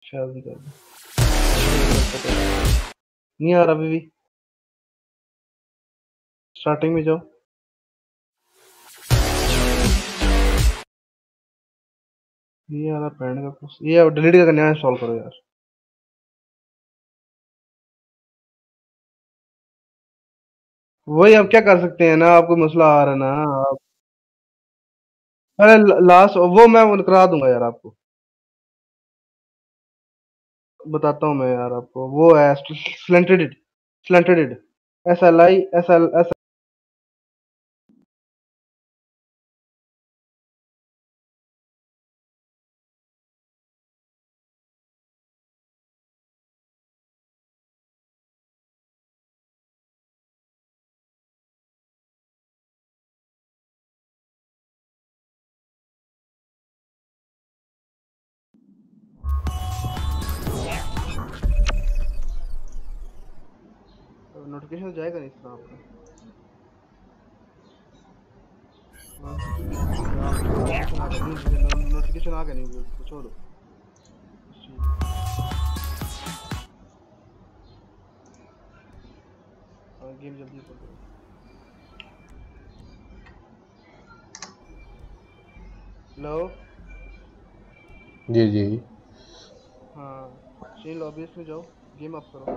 शादी कर दो। नहीं आ रहा अभी भी। स्टार्टिंग में जाओ। नहीं आ रहा पैन का कुछ। ये डिलीट करके नया इंस्टॉल करो यार। वही अब क्या कर सकते हैं ना, आपको मसला आ रहा है ना आप। अरे लास्ट वो मैं वो करा दूंगा यार आपको। बताता हूँ मैं यार आपको, वो है स्लेंटेड। स्लेंटेड। SLI नोटिफिकेशन जाएगा नहीं इस तरह आपका। नोटिफिकेशन आ गया नहीं, नोटिफिकेशन आ गया नहीं, उसको छोड़ो। ठीक है। हाँ, गेम जल्दी ओपन करो। हेलो। जी जी। हाँ, चेन लॉबीज में जाओ, गेम अप करो।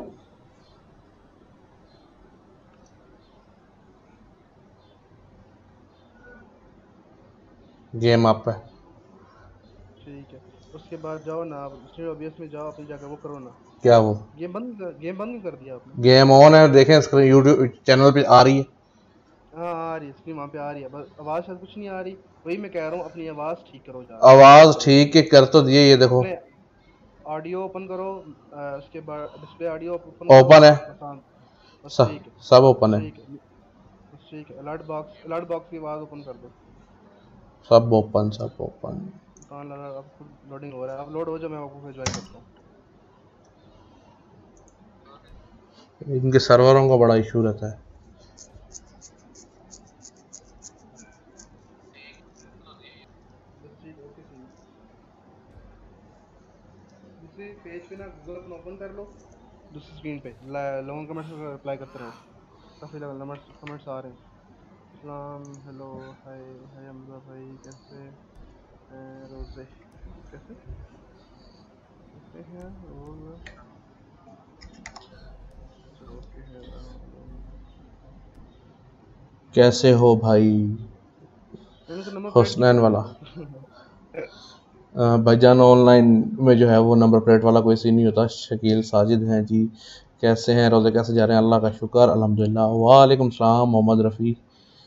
गेम आप है। ठीक है। उसके बाद जाओ ना आप चेन लॉबीज में जाओ, अपनी जगह वो करो ना। क्या वो गेम बंद कर दिया आपने? गेम ऑन है, देखें स्क्रीन यूट्यूब चैनल पे आ रही है। हाँ आ रही है, स्क्रीन वहाँ पे आ रही है, बस आवाज़ शायद कुछ नहीं आ रही। वही मैं कह रहा हूँ, अपनी आवाज़ ठीक करो जाके, आवाज ठीक करो। ठीक है कर तो दिए, ये देखो अपने ऑडियो ओपन करो। उसके बाद डिस्प्ले ऑडियो ओपन करो। ओपन है। बस हाँ। बस ठीक है। सब ओपन है। ठीक है। बस ठीक है। अलर्ट बॉक्स की आवाज़ ओपन कर दो। सब ओपन सब ओपन। कहाँ लगा? अब खुद लोडिंग हो रहा है, अब लोड हो जाए मैं आपको फिर ज्वाइन करता हूँ। इनके सर्वरों का बड़ा इशू रहता है। बस ठीक, ओके सही है। दूसरे पेज पे ना गूगल अपना ओपन कर लो। दूसरी स्क्रीन पे लोगों के कमेंट्स का रिप्लाई करते रहो। काफ़ी कमेंट्स आ रहे हैं। सलाम, हेलो, हाय। हाय हमजा भाई, कैसे हैं रोज़े? कैसे कैसे हैं रोज़? अच्छा ओके है। कैसे हो भाई? मैंने तो नंबर प्लेट भी हुसनैन कर दी वाला है। भाईजान ऑनलाइन में जो है वो नंबर प्लेट वाला कोई सीन नहीं होता। शकील साजिद हैं जी। कैसे हैं रोज़े, कैसे जा रहे हैं? अल्लाह का शुक्र अल्हम्दुलिल्लाह। वालेकुम सलाम Mohammad Rafi.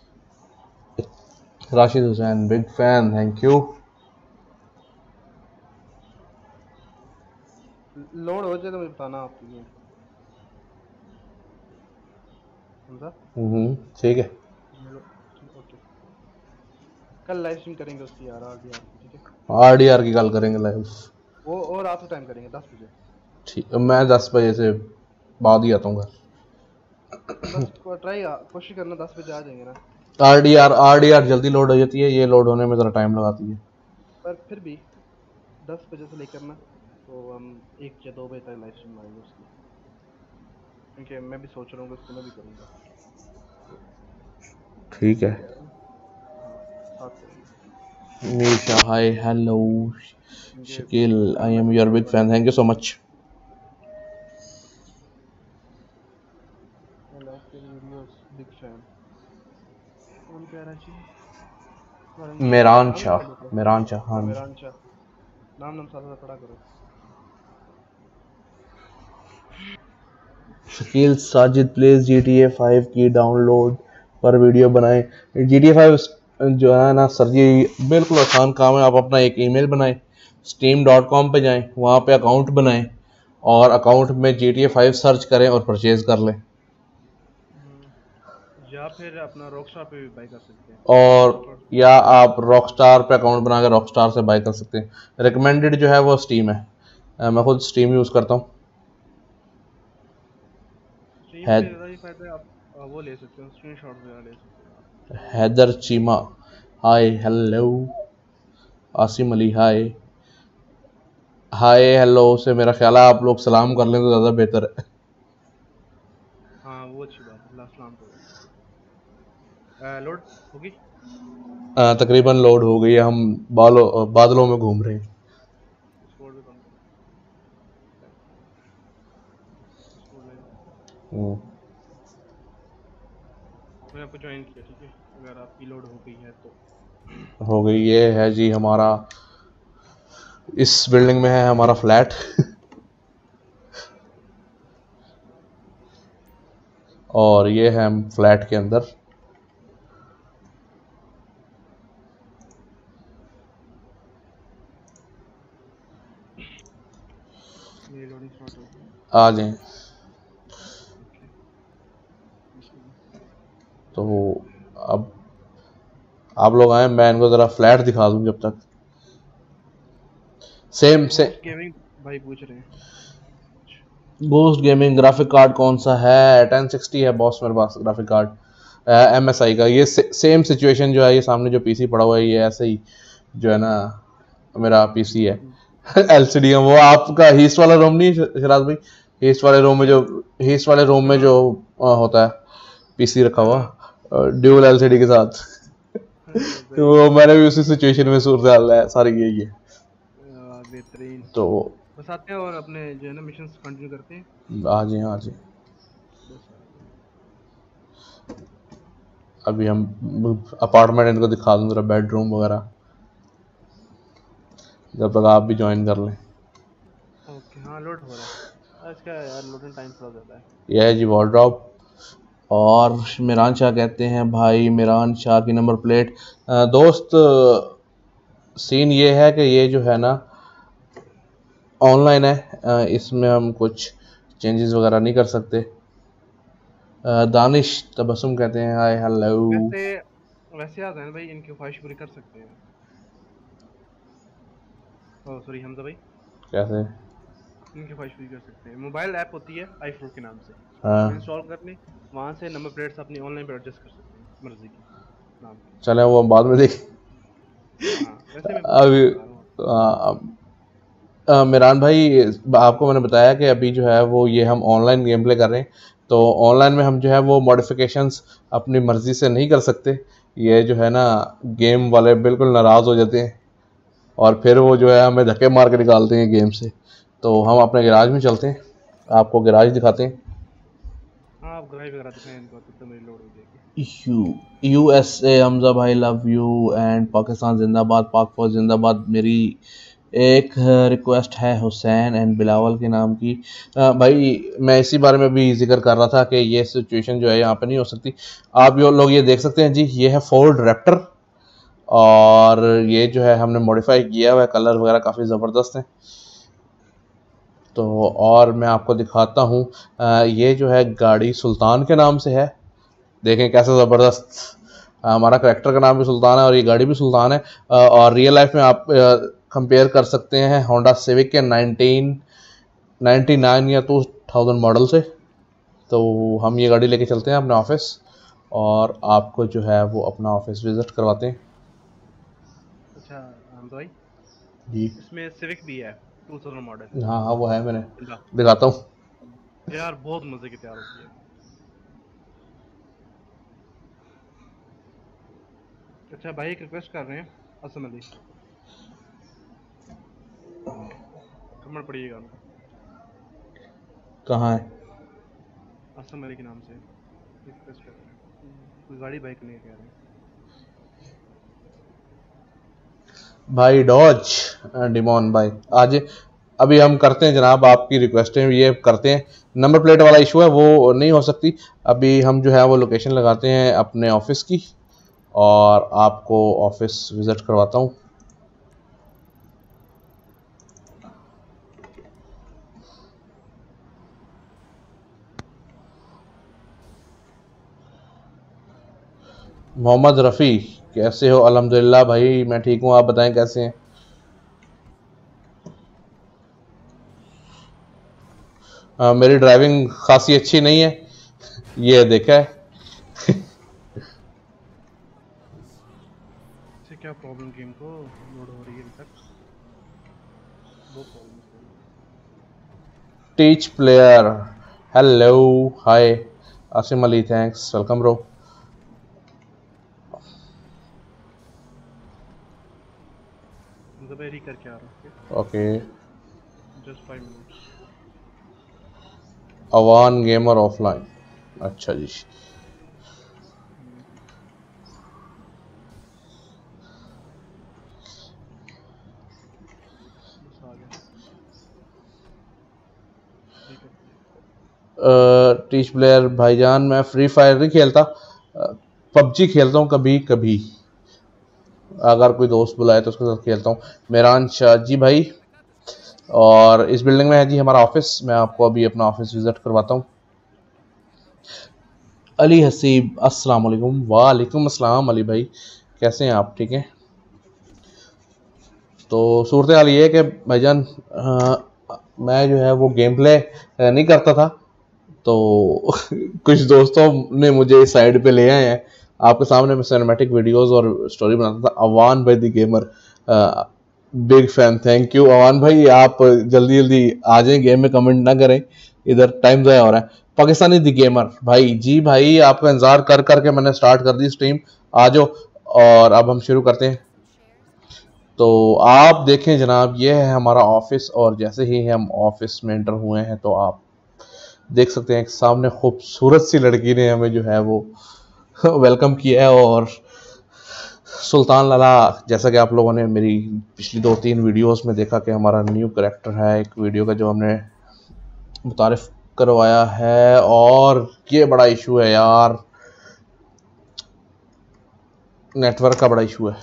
Rashid Hussain big fan, thank you. लोड हो जाए तो मुझे बताना आप गेम। हमजा। ठीक है। हेलो। ठीक, ओके। कल लाइव स्ट्रीम करेंगे उसकी यार, RDR की, ठीक है। RDR की गल करेंगे लाइव। वो और रात को टाइम करेंगे 10 बजे। ठीक, मैं 10 बजे से बाद ही आता हूँ घर। बस ट्राई कोशिश करना 10 बजे आ जाएंगे ना। आर डी आर जल्दी लोड हो जाती है, ये लोड होने में ज़रा टाइम लगाती है। पर फिर भी 10 बजे से लेकर ना, तो हम 1 या 2 बजे तक लाइव स्ट्रीम मारेंगे उसकी। क्योंकि मैं भी सोच रहा हूँ कि उसकी मैं भी करूँगा, तो ठीक है। मैं कह रहा हूँ हाँ साथ करेंगे। Misha hi hello. क्योंकि शकील कल आई मैं एम योर करूँगा big join. Fan, thank you so much. I like your videos, big fan. कौन कह रहा है जी? मेरान नाम शाह। लिख लो। मेरान शाह, हाँ हाँ जी। मेरान शाह। नाम साथ साथ पढ़ा करो। शकील साजिद प्लेज GTA 5 की डाउनलोड पर वीडियो बनाएं। GTA 5 जो है ना सर जी, बिल्कुल आसान काम है। आप अपना एक ईमेल बनाएं, steam.com पे जाएं, वहाँ पे अकाउंट बनाएं और अकाउंट में GTA 5 सर्च करें और परचेज कर लें। या फिर अपना रॉकस्टार पे भी बाय कर सकते हैं। और रॉकस्टार। या आप रॉकस्टार पे अकाउंट बनाकर रॉकस्टार से बाय कर सकते हैं। रिकमेंडेड जो है वो स्टीम है। मैं खुद स्टीम यूज़ करता हूँ। स्ट्रीम है पे ज़्यादा ये फायदा है, आप वो ले सकते हो, स्क्रीनशॉट वगैरह ले सकते हो आप। Haider Cheema hi hello. Asim Ali hi. Hi hello से मेरा ख्याल है आप लोग सलाम कर लें तो ज़्यादा बेहतर है। हाँ वो अच्छी बात है, सलाम तो लोड होगी। तकरीबन लोड हो गई है, हम बादलों में घूम रहे हैं। डिस्कॉर्ड पे कम करो, डिस्कॉर्ड ले लो। हम्म, मैंने आपको ज्वाइन किया, ठीक है, अगर आपकी लोड हो गई है तो। हो गई। ये है जी हमारा, इस बिल्डिंग में है हमारा फ्लैट। और ये है हम फ्लैट के अंदर। मेरी लोडिंग स्टार्ट हो गई। आ जाएं। ओके, बिस्मिल्लाह। तो अब आप लोग आए, मैं इनको ज़रा फ्लैट दिखा दूं जब तक। सेम से गोस्ट गेमिंग भाई पूछ रहे हैं। गोस्ट गेमिंग ग्राफिक कार्ड कौन सा है? 1060 है बॉस मेरे पास ग्राफिक कार्ड, MSI का। ये सेम सिचुएशन जो है, ये सामने जो पीसी पड़ा हुआ है ये ऐसे ही जो है ना मेरा पीसी है। LCD है वो आपका हीस्ट वाला रूम नहीं शराज भाई? हीस्ट वाले रूम में जो हीस्ट वाले रूम में जो होता है पीसी रखा हुआ ड्यूल LCD के साथ। सही है। तो मैंने भी उसी सिचुएशन में सूरत हाल है सारी यही है। बेहतरीन। तो बस आते हैं और अपने जो है ना मिशंस कंटिन्यू करते हैं। आ जाए आ जाए। बस आ गए। अभी हम अपार्टमेंट इनको दिखा दूँ जरा, बेडरूम वगैरह, जब तक आप भी ज्वाइन कर लें। ओके, हाँ लोड हो रहा है, इसका यार लोडिंग टाइम थोड़ा ज़्यादा है। यह है जी वार्डरोब। और मिरान शाह कहते हैं भाई, मिरान शाह की नंबर प्लेट। दोस्त सीन ये है कि ये जो है ना ऑनलाइन है, इसमें हम कुछ चेंजेस वगैरह नहीं कर सकते। दानिश तबस्सुम कहते हैं हाय हेलो। वैसे वैसे आ जाए भाई, इनकी ख्वाहिश पूरी कर सकते हैं। ओह सॉरी हमजा भाई, कैसे? इनकी ख्वाहिश पूरी कर सकते हैं। मोबाइल ऐप होती है iFruit के नाम से, हाँ इंस्टॉल कर लें। वहाँ से नंबर प्लेट्स अपनी ऑनलाइन पर एडजस्ट कर सकते हैं मर्जी की नाम की। चले वो हम बाद में देख। हाँ वैसे मैं अभी बता रहा हूँ। मिरान भाई, आपको मैंने बताया कि अभी जो है वो ये हम ऑनलाइन गेम प्ले कर रहे हैं। तो ऑनलाइन में हम जो है वो मॉडिफिकेशंस अपनी मर्ज़ी से नहीं कर सकते। ये जो है ना गेम वाले बिल्कुल नाराज़ हो जाते हैं और फिर वो जो है हमें धक्के मार के निकालते हैं गेम से। तो हम अपने गैराज में चलते हैं, आपको गैराज दिखाते हैं। हाँ आप ग्राइव वगैरह दिखाएं इनको, तब तक मेरी लोड हो जाएगी। USA हमजा भाई लव यू एंड पाकिस्तान जिंदाबाद, पाक फौज जिंदाबाद। मेरी एक रिक्वेस्ट है हुसैन एंड बिलावल के नाम की। भाई मैं इसी बारे में भी जिक्र कर रहा था कि ये सिचुएशन जो है यहाँ पे नहीं हो सकती। आप लोग ये देख सकते हैं जी, ये है फोर्ड रैप्टर और ये जो है हमने मॉडिफाई किया हुआ है, कलर वगैरह काफ़ी ज़बरदस्त हैं। तो और मैं आपको दिखाता हूँ, ये जो है गाड़ी सुल्तान के नाम से है। देखें कैसे ज़बरदस्त, हमारा करेक्टर का नाम भी सुल्तान है और ये गाड़ी भी सुल्तान है। और रियल लाइफ में आप कंपेयर कर सकते हैं होंडा सिविक के 1999 या 2000 मॉडल से। तो हम ये गाड़ी लेके चलते हैं अपने ऑफिस और आपको जो है वो अपना ऑफिस विज़िट करवाते हैं। अच्छा हमजा भाई, जी इसमें सिविक भी है 2000 मॉडल। हाँ हाँ वो है, मैंने जिंदा दिखाता हूँ। यार बहुत मजे की तैयार होती है। अच्छा भाई एक रिक्वेस्ट कर रहे हैं, असम अली, कमेंट पड़िएगा उनका। कहाँ है? असम अली के नाम से रिक्वेस्ट कर रहे हैं, कोई गाड़ी बाइक नहीं कह रहे हैं। भाई डॉज डिमोन भाई आज अभी हम करते हैं जनाब, आपकी रिक्वेस्टें ये करते हैं। नंबर प्लेट वाला इशू है वो नहीं हो सकती। अभी हम जो है वो लोकेशन लगाते हैं अपने ऑफिस की और आपको ऑफिस विज़िट करवाता हूँ। मोहम्मद रफ़ी कैसे हो? अल्हम्दुलिल्लाह भाई मैं ठीक हूँ, आप बताएं कैसे हैं? मेरी ड्राइविंग खासी अच्छी नहीं है, ये देखा है। इससे क्या प्रॉब्लम गेम को, लोड हो रही है अभी तक, बहुत प्रॉब्लम है। Teach player, hello hi. Asim Ali, thanks, welcome bro. ज़बेरी करके आ रहा हूँ। Okay, just 5 minutes. Awan gamer offline, अच्छा जी। बस आ गया। ठीक है। टीच प्लेयर भाईजान, मैं फ्री फायर नहीं खेलता, पबजी खेलता हूँ कभी कभी, अगर कोई दोस्त बुलाए तो उसके साथ खेलता हूँ। मेरान शाह जी भाई, और इस बिल्डिंग में है जी हमारा ऑफिस, मैं आपको अभी अपना ऑफिस विजिट करवाता हूँ। अली हसीब, अस्सलाम वालेकुम। वालेकुम अस्सलाम अली भाई, कैसे हैं आप? ठीक हैं। तो सूरत हाल ये है कि भाईजान मैं जो है वो गेम प्ले नहीं करता था, तो कुछ दोस्तों ने मुझे इस साइड पे ले आए हैं। आपके सामने मैं सिनेमैटिक वीडियोस और स्टोरी बनाता था। अवान भाई the gamer, big fan, thank you Awan भाई। आप जल्दी जल्दी आ जाएं, गेम में कमेंट ना करें, इधर टाइम ज़ाया हो रहा है। पाकिस्तानी द गेमर भाई, जी भाई आपका इंतजार कर करके मैंने स्टार्ट कर दी स्ट्रीम, आ जाओ और अब हम शुरू करते हैं। तो आप देखें जनाब, ये है हमारा ऑफिस, और जैसे ही हम ऑफिस में एंटर हुए हैं तो आप देख सकते हैं सामने खूबसूरत सी लड़की ने हमें जो है वो वेलकम किया है। और सुल्तान लाला, जैसा कि आप लोगों ने मेरी पिछली 2-3 वीडियोस में देखा कि हमारा न्यू करेक्टर है एक वीडियो का जो हमने मुतारिफ करवाया है। और ये बड़ा इशू है यार, नेटवर्क का बड़ा इशू है।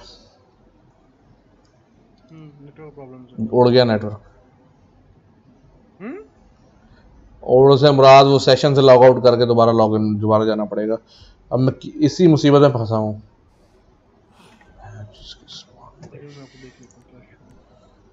नेटवर्क प्रॉब्लम्स उड़ गया नेटवर्क। है। और से मुराद वो सेशन से लॉग आउट करके दोबारा लॉग इन, दोबारा जाना पड़ेगा। अब मैं इसी मुसीबत में फंसा हूँ। देखिए मैं आपको देख लेता हूँ क्या इशू है।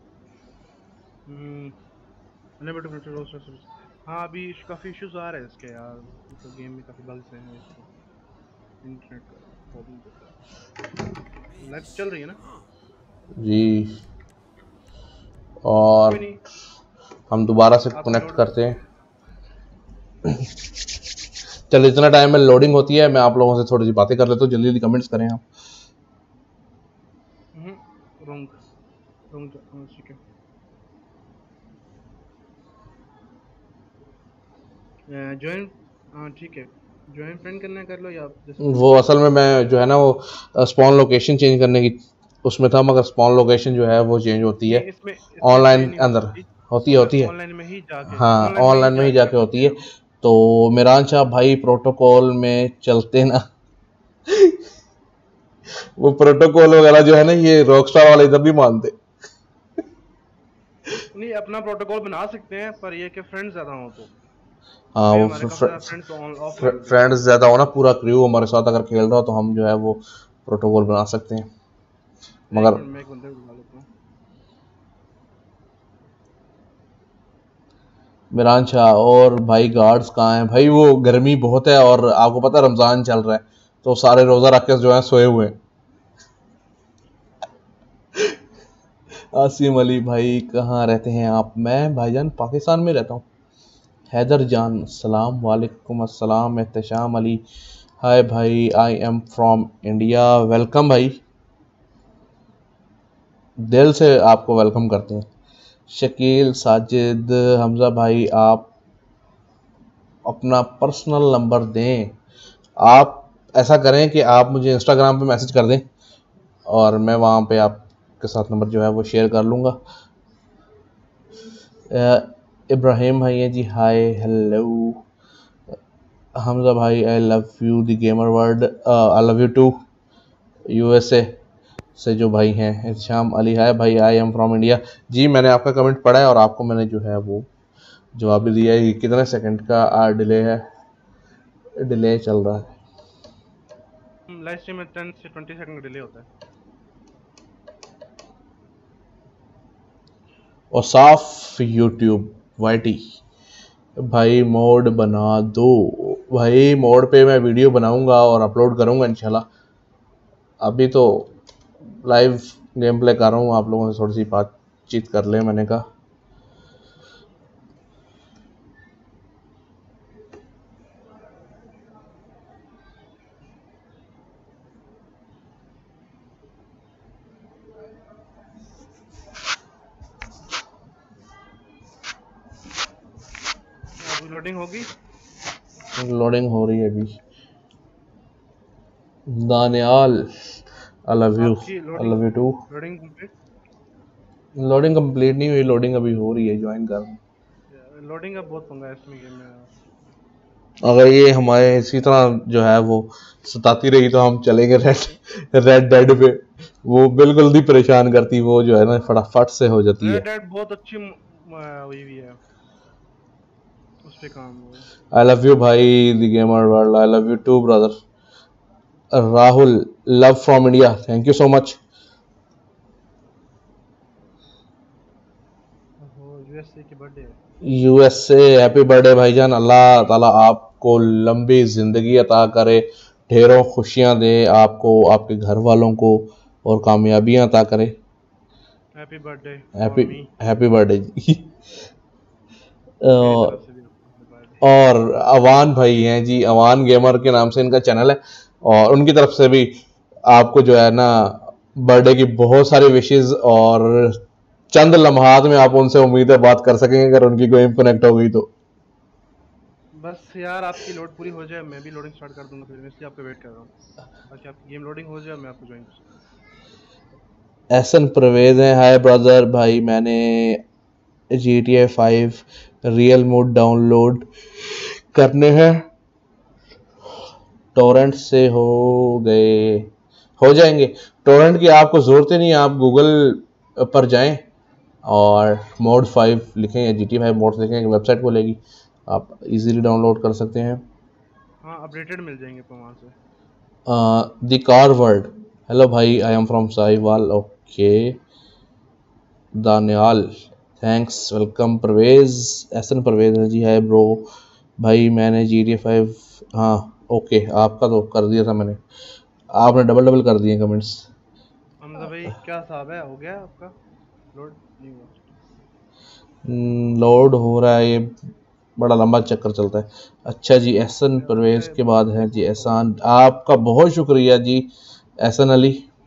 Unable to connect roster service. हाँ अभी काफ़ी इश्यूज आ रहे हैं इसके यार, मतलब गेम में काफ़ी बग्स हैं इसके, इंटरनेट का प्रॉब्लम देता है। लाइव चल रही है ना? जी, और कोई नहीं, हम दोबारा से आप कनेक्ट लोड। करते हैं। चलो, इतना टाइम में लोडिंग होती है, मैं आप लोगों से थोड़ी सी बातें कर लेता हूँ। जल्दी जल्दी कमेंट्स करें आप। रोंग रोंग ठीक है। ज्वाइन, हाँ ठीक है, ज्वाइन फ्रेंड करना है कर लो, या आप जैसे वो मर्जी असल में मैं जो है ना वो स्पॉन लोकेशन चेंज करने की उसमें था, मगर स्पॉन लोकेशन जो है वो चेंज होती नहीं, है इसमें इसमें चेंज ऑनलाइन नहीं हो अंदर। सकती। होती है। ऑनलाइन में ही जाके, हाँ, ऑनलाइन में ही ऑनलाइन में ही जाके जाके आप होती अपने है। तो मेरान शाह भाई, प्रोटोकॉल में चलते ना वो प्रोटोकॉल वगैरह जो है ना, ये रॉकस्टार वाले इधर नहीं मानते। नहीं, अपना प्रोटोकॉल बना सकते हैं, पर ये कि फ्रेंड्स ज़्यादा हो तो। हाँ, अभी वो हमारे काफ़ी ज़्यादा फ्रेंड्स ऑफलाइन भी हैं। फ्रेंड्स ज़्यादा हो ना, पूरा क्रू हमारे साथ अगर खेल रहा हो तो हम जो है वो प्रोटोकॉल बना सकते हैं, एक मगर मिनट में एक बंदे को बुला लेता हूँ। मिरान शाह और भाई गार्ड्स कहाँ हैं भाई? वो गर्मी बहुत है और आपको पता है रमज़ान चल रहा है, तो सारे रोज़ा रख के जो है सोए हुए हैं। आसिम अली भाई, कहाँ रहते हैं आप? मैं भाईजान पाकिस्तान में रहता हूँ। हैदर जान, सलाम वालेकुम अस्सलाम। एहतशाम अली, हाय भाई, I am from India. Welcome भाई, दिल से आपको वेलकम करते हैं। शकील साजिद, हमज़ा भाई, आप अपना पर्सनल नंबर दें। आप ऐसा करें कि आप मुझे इंस्टाग्राम पे मैसेज कर दें और मैं वहाँ पे आपके साथ नंबर जो है वो शेयर कर लूँगा। इब्राहिम भाई है जी, हाय हेलो। हमज़ा भाई, I love you the gamer world, I love you too. USA से जो भाई हैं, एहतशाम अली, हाय भाई, आई एम फ्रॉम इंडिया। जी, मैंने आपका कमेंट पढ़ा है और आपको मैंने जो है वो जवाब भी दिया है। ये कितने सेकंड का डिले है? डिले चल रहा है। लाइव स्ट्रीम में 10 से 20 सेकंड का डिले होता है। और साफ यूट्यूब वाईटी भाई, मोड बना दो भाई। मोड पे मैं वीडियो बनाऊंगा और अपलोड करूंगा इंशाल्लाह। अभी तो लाइव गेम प्ले कर रहा हूँ, आप लोगों से थोड़ी सी बातचीत कर ले, मैंने कहा। लोडिंग होगी? लोडिंग हो रही है अभी। दानियाल आई लव यू, आपकी I love you too. Loading complete? Loading complete नहीं हुई, लोडिंग अभी हो रही है, ज्वाइन कर। लोडिंग का बहुत पंगा है इसमें गेम में। अगर ये हमारे इसी तरह जो है वो सताती रही तो हम चलेंगे रेड डेड पे। वो बिल्कुल नहीं परेशान करती, वो जो है ना फटाफट से हो जाती है। रेड डेड बहुत अच्छी हुई हुई है, उस पे काम हुआ है। आई लव यू भाई the gamer world, I love you too brother. Rahul love from India, thank you so much. USA की बर्थडे है। यूएसए हैप्पी बर्थडे भाईजान, अल्लाह ताला आपको लंबी जिंदगी अता करे, ढेरों खुशियां दे आपको, आपके घर वालों को, और कामयाबियां अता करे। Happy birthday happy me, happy birthday जी। मेरी तरफ से भी हैप्पी बर्थडे। और अवान भाई हैं जी, अवान गेमर के नाम से इनका चैनल है, और उनकी तरफ से भी आपको जो है ना बर्थडे की बहुत सारी विशेस, और चंद लम्हात में आप उनसे उम्मीद है बात कर सकेंगे अगर उनकी गेम कनेक्ट हो गई तो। बस यार आपकी लोड पूरी हो जाए, मैं भी लोडिंग स्टार्ट कर दूंगा, फिर इसलिए आपका वेट कर रहा हूँ ताकि आपकी गेम लोडिंग हो जाए, मैं आपको ज्वाइन कर सकूँ। एहसन परवेज है, हाय ब्रदर भाई, मैंने GTA 5 रियल मोड डाउनलोड करने हैं, टोरेंट से हो गए, हो जाएंगे। टोरेंट की आपको ज़रूरत ही नहीं है, आप गूगल पर जाएं और मोड 5 लिखें या GTA 5 मोड लिखें, एक वेबसाइट खुलेगी, आप इजीली डाउनलोड कर सकते हैं। हाँ अपडेटेड मिल जाएंगे आपको वहाँ से। द कार वर्ल्ड, हेलो भाई, I am from Sahiwal, okay. Daniyal thanks, welcome. Parvez, Ehsan Parvez है जी, है ब्रो भाई, मैंने GTA 5, हाँ ओके, आपका तो कर दिया था मैंने, आपने डबल डबल कर दिए कमेंट्स। हमजा भाई क्या हिसाब है, हो गया आपका लोड? नहीं हुआ? लोड हो रहा है, ये बड़ा लंबा चक्कर चलता है। अच्छा जी, एहसन परवेज के बाद है जी एहसान, आपका बहुत शुक्रिया जी एहसन अली।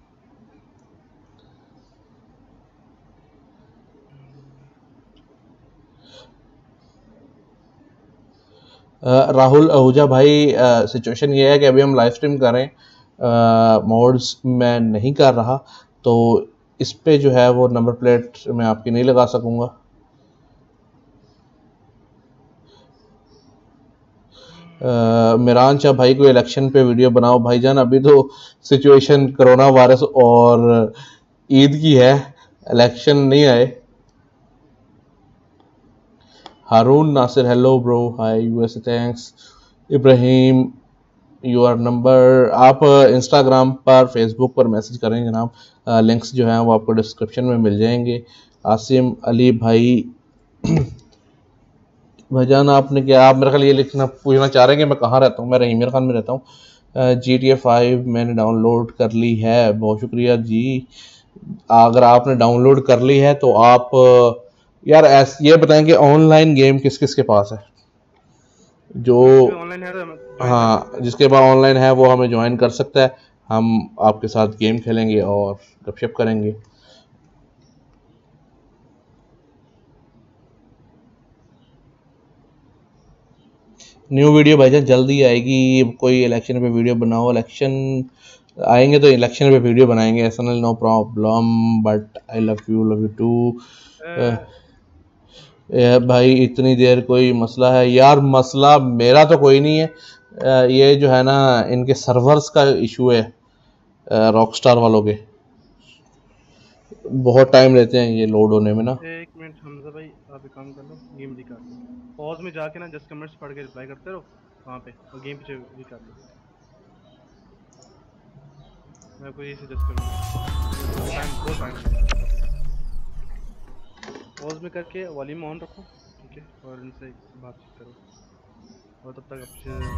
राहुल आहूजा भाई, सिचुएशन ये है कि अभी हम लाइव स्ट्रीम कर रहे हैं, मोड्स मैं नहीं कर रहा, तो इस पे जो है वो नंबर प्लेट मैं आपकी नहीं लगा सकूंगा। मिरान शाह भाई, कोई इलेक्शन पे वीडियो बनाओ भाईजान, अभी तो सिचुएशन कोरोना वायरस और ईद की है, इलेक्शन नहीं आए। Haroon Nasir, hello bro, hi USA, thanks. Ibrahim your number, आप इंस्टाग्राम पर फेसबुक पर मैसेज करें जनाब, लिंक्स जो हैं वो आपको डिस्क्रिप्शन में मिल जाएंगे। आसिम अली भाई, भाईजान आपने क्या, आप मेरे ख्याल ये लिखना पूछना चाह रहे हैं कि मैं कहाँ रहता हूँ, मैं रहीमिया खान में रहता हूँ। GTA 5 मैंने डाउनलोड कर ली है, बहुत शुक्रिया जी। अगर आपने डाउनलोड कर ली है तो आप यार ये बताएं कि ऑनलाइन गेम किस किस के पास है, जो ऑनलाइन है तो हाँ जिसके पास ऑनलाइन है वो हमें ज्वाइन कर सकता है, हम आपके साथ गेम खेलेंगे और गपशप करेंगे। न्यू वीडियो भाईजान जल्दी आएगी, कोई इलेक्शन पे वीडियो बनाओ, इलेक्शन आएंगे तो इलेक्शन पे वीडियो बनाएंगे, ऐसा no problem, but I love you too. भाई इतनी देर कोई मसला है यार? मसला मेरा तो कोई नहीं है, ये जो है ना इनके सर्वर्स का इशू है, रॉकस्टार वालों के बहुत टाइम लेते हैं ये लोड होने में ना। एक मिनट हमजा भाई, आप एक काम कर लो, गेम रिकॉर्ड लो, पॉज में जाके ना जस्ट कमेंट्स पढ़ के रिप्लाई करते रहो वहाँ पे, और गेम पे रिकॉर्ड लो। मैं आपको यही सजेस्ट करूँगा, टाइम पॉज में करके वॉल्यूम ऑन रखो, ठीक है, और इनसे बातचीत करो, और तब तक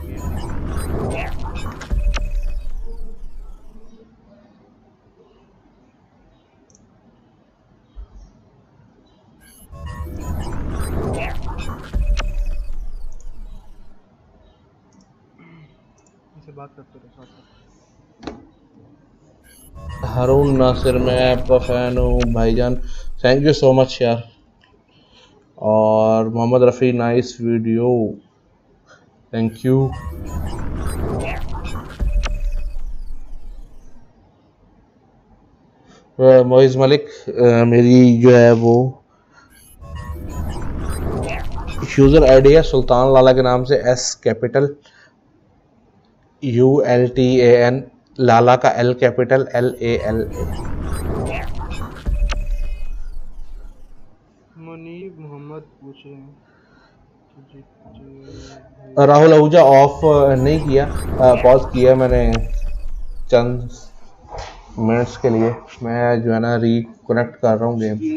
आपसे बात करते रहो साथ में। हारून नासिर, मैं आपका फ़ैन हूँ भाईजान, थैंक यू सो मच यार। और Mohammad Rafi nice video, thank you. Moiz Malik मेरी जो है वो यूज़र आईडी है सुल्तान लाला के नाम से, एस कैपिटल ULTAN, लाला का L capital LALA। Muneeb Mohammad पूछ रहे हैं राहुल आहूजा ऑफ नहीं किया, पॉज किया मैंने चंद मिनट्स के लिए। मैं जो है ना रिकनेक्ट कर रहा हूँ गेम।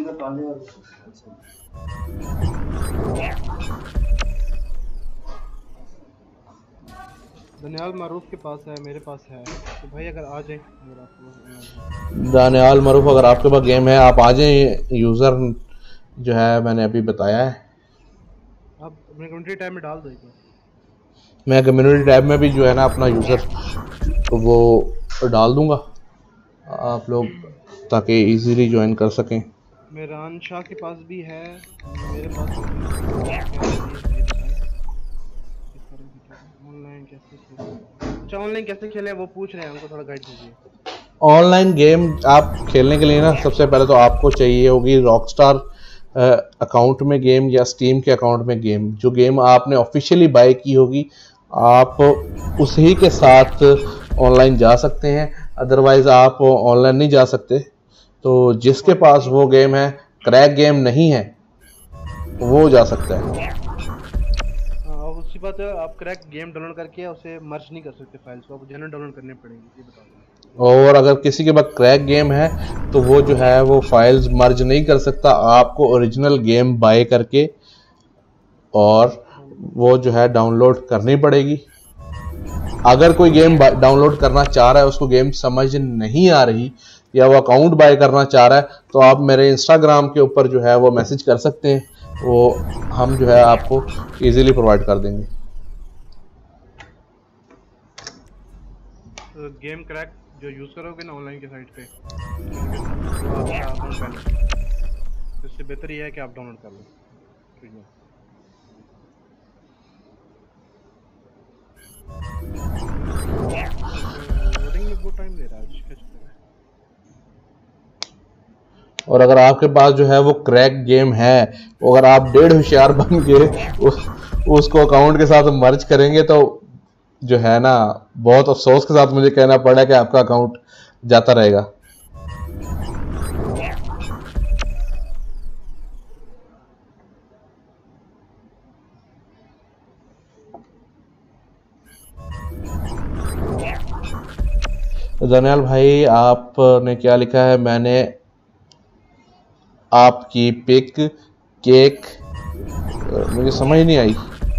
दनियाल मारूफ के पास है, मेरे पास है, तो भाई अगर आ जाए, अगर आपको दानियाल मारूफ अगर आपके पास गेम है आप आ जाएं। यूज़र जो है मैंने अभी बताया है, आप अपने कम्युनिटी टैब में डाल दो। मैं कम्युनिटी टैब में भी जो है ना अपना यूज़र वो डाल दूंगा आप लोग, ताकि इजीली ज्वाइन कर सकें। मेरान शाह के पास भी है, मेरे पास ऑनलाइन कैसे खेलें? अच्छा ऑनलाइन कैसे खेलें वो पूछ रहे हैं, हमको थोड़ा गाइड दीजिए। ऑनलाइन गेम आप खेलने के लिए ना सबसे पहले तो आपको चाहिए होगी रॉकस्टार अकाउंट में गेम या स्टीम के अकाउंट में गेम। जो गेम आपने ऑफिशियली बाय की होगी आप उसी के साथ ऑनलाइन जा सकते हैं, अदरवाइज आप ऑनलाइन नहीं जा सकते। तो जिसके पास वो गेम है, क्रैक गेम नहीं है, वो जा सकता है। उसी बात है, आप क्रैक गेम डाउनलोड करके उसे मर्ज नहीं कर सकते फाइल्स को, आपको जेन्युइन डाउनलोड करने पड़ेंगे, ये बताओ। और अगर किसी के पास क्रैक गेम है तो वो जो है वो फाइल्स मर्ज नहीं कर सकता, आपको ओरिजिनल गेम बाय करके और वो जो है डाउनलोड करनी पड़ेगी। अगर कोई गेम डाउनलोड करना चाह रहा है, उसको गेम समझ नहीं आ रही या वो अकाउंट बाय करना चाह रहा है, तो आप मेरे इंस्टाग्राम के ऊपर जो है वो मैसेज कर सकते हैं, वो हम जो है आपको इजीली प्रोवाइड कर देंगे। तो गेम क्रैक जो यूज करोगे ना ऑनलाइन के साइट पे, तो आपका अकाउंट बैन है, तो इससे बेहतर ये है कि आप डाउनलोड कर लो। ठीक है, लोडिंग में बहुत टाइम ले रहा है, इसका चक्कर है। और अगर आपके पास जो है वो क्रैक गेम है, अगर आप डेढ़ होशियार बन के उसको अकाउंट के साथ मर्ज करेंगे तो जो है ना बहुत अफसोस के साथ मुझे कहना पड़ा कि आपका अकाउंट जाता रहेगा। दनियाल भाई आपने क्या लिखा है? मैंने आपकी पिक केक मुझे समझ नहीं आई।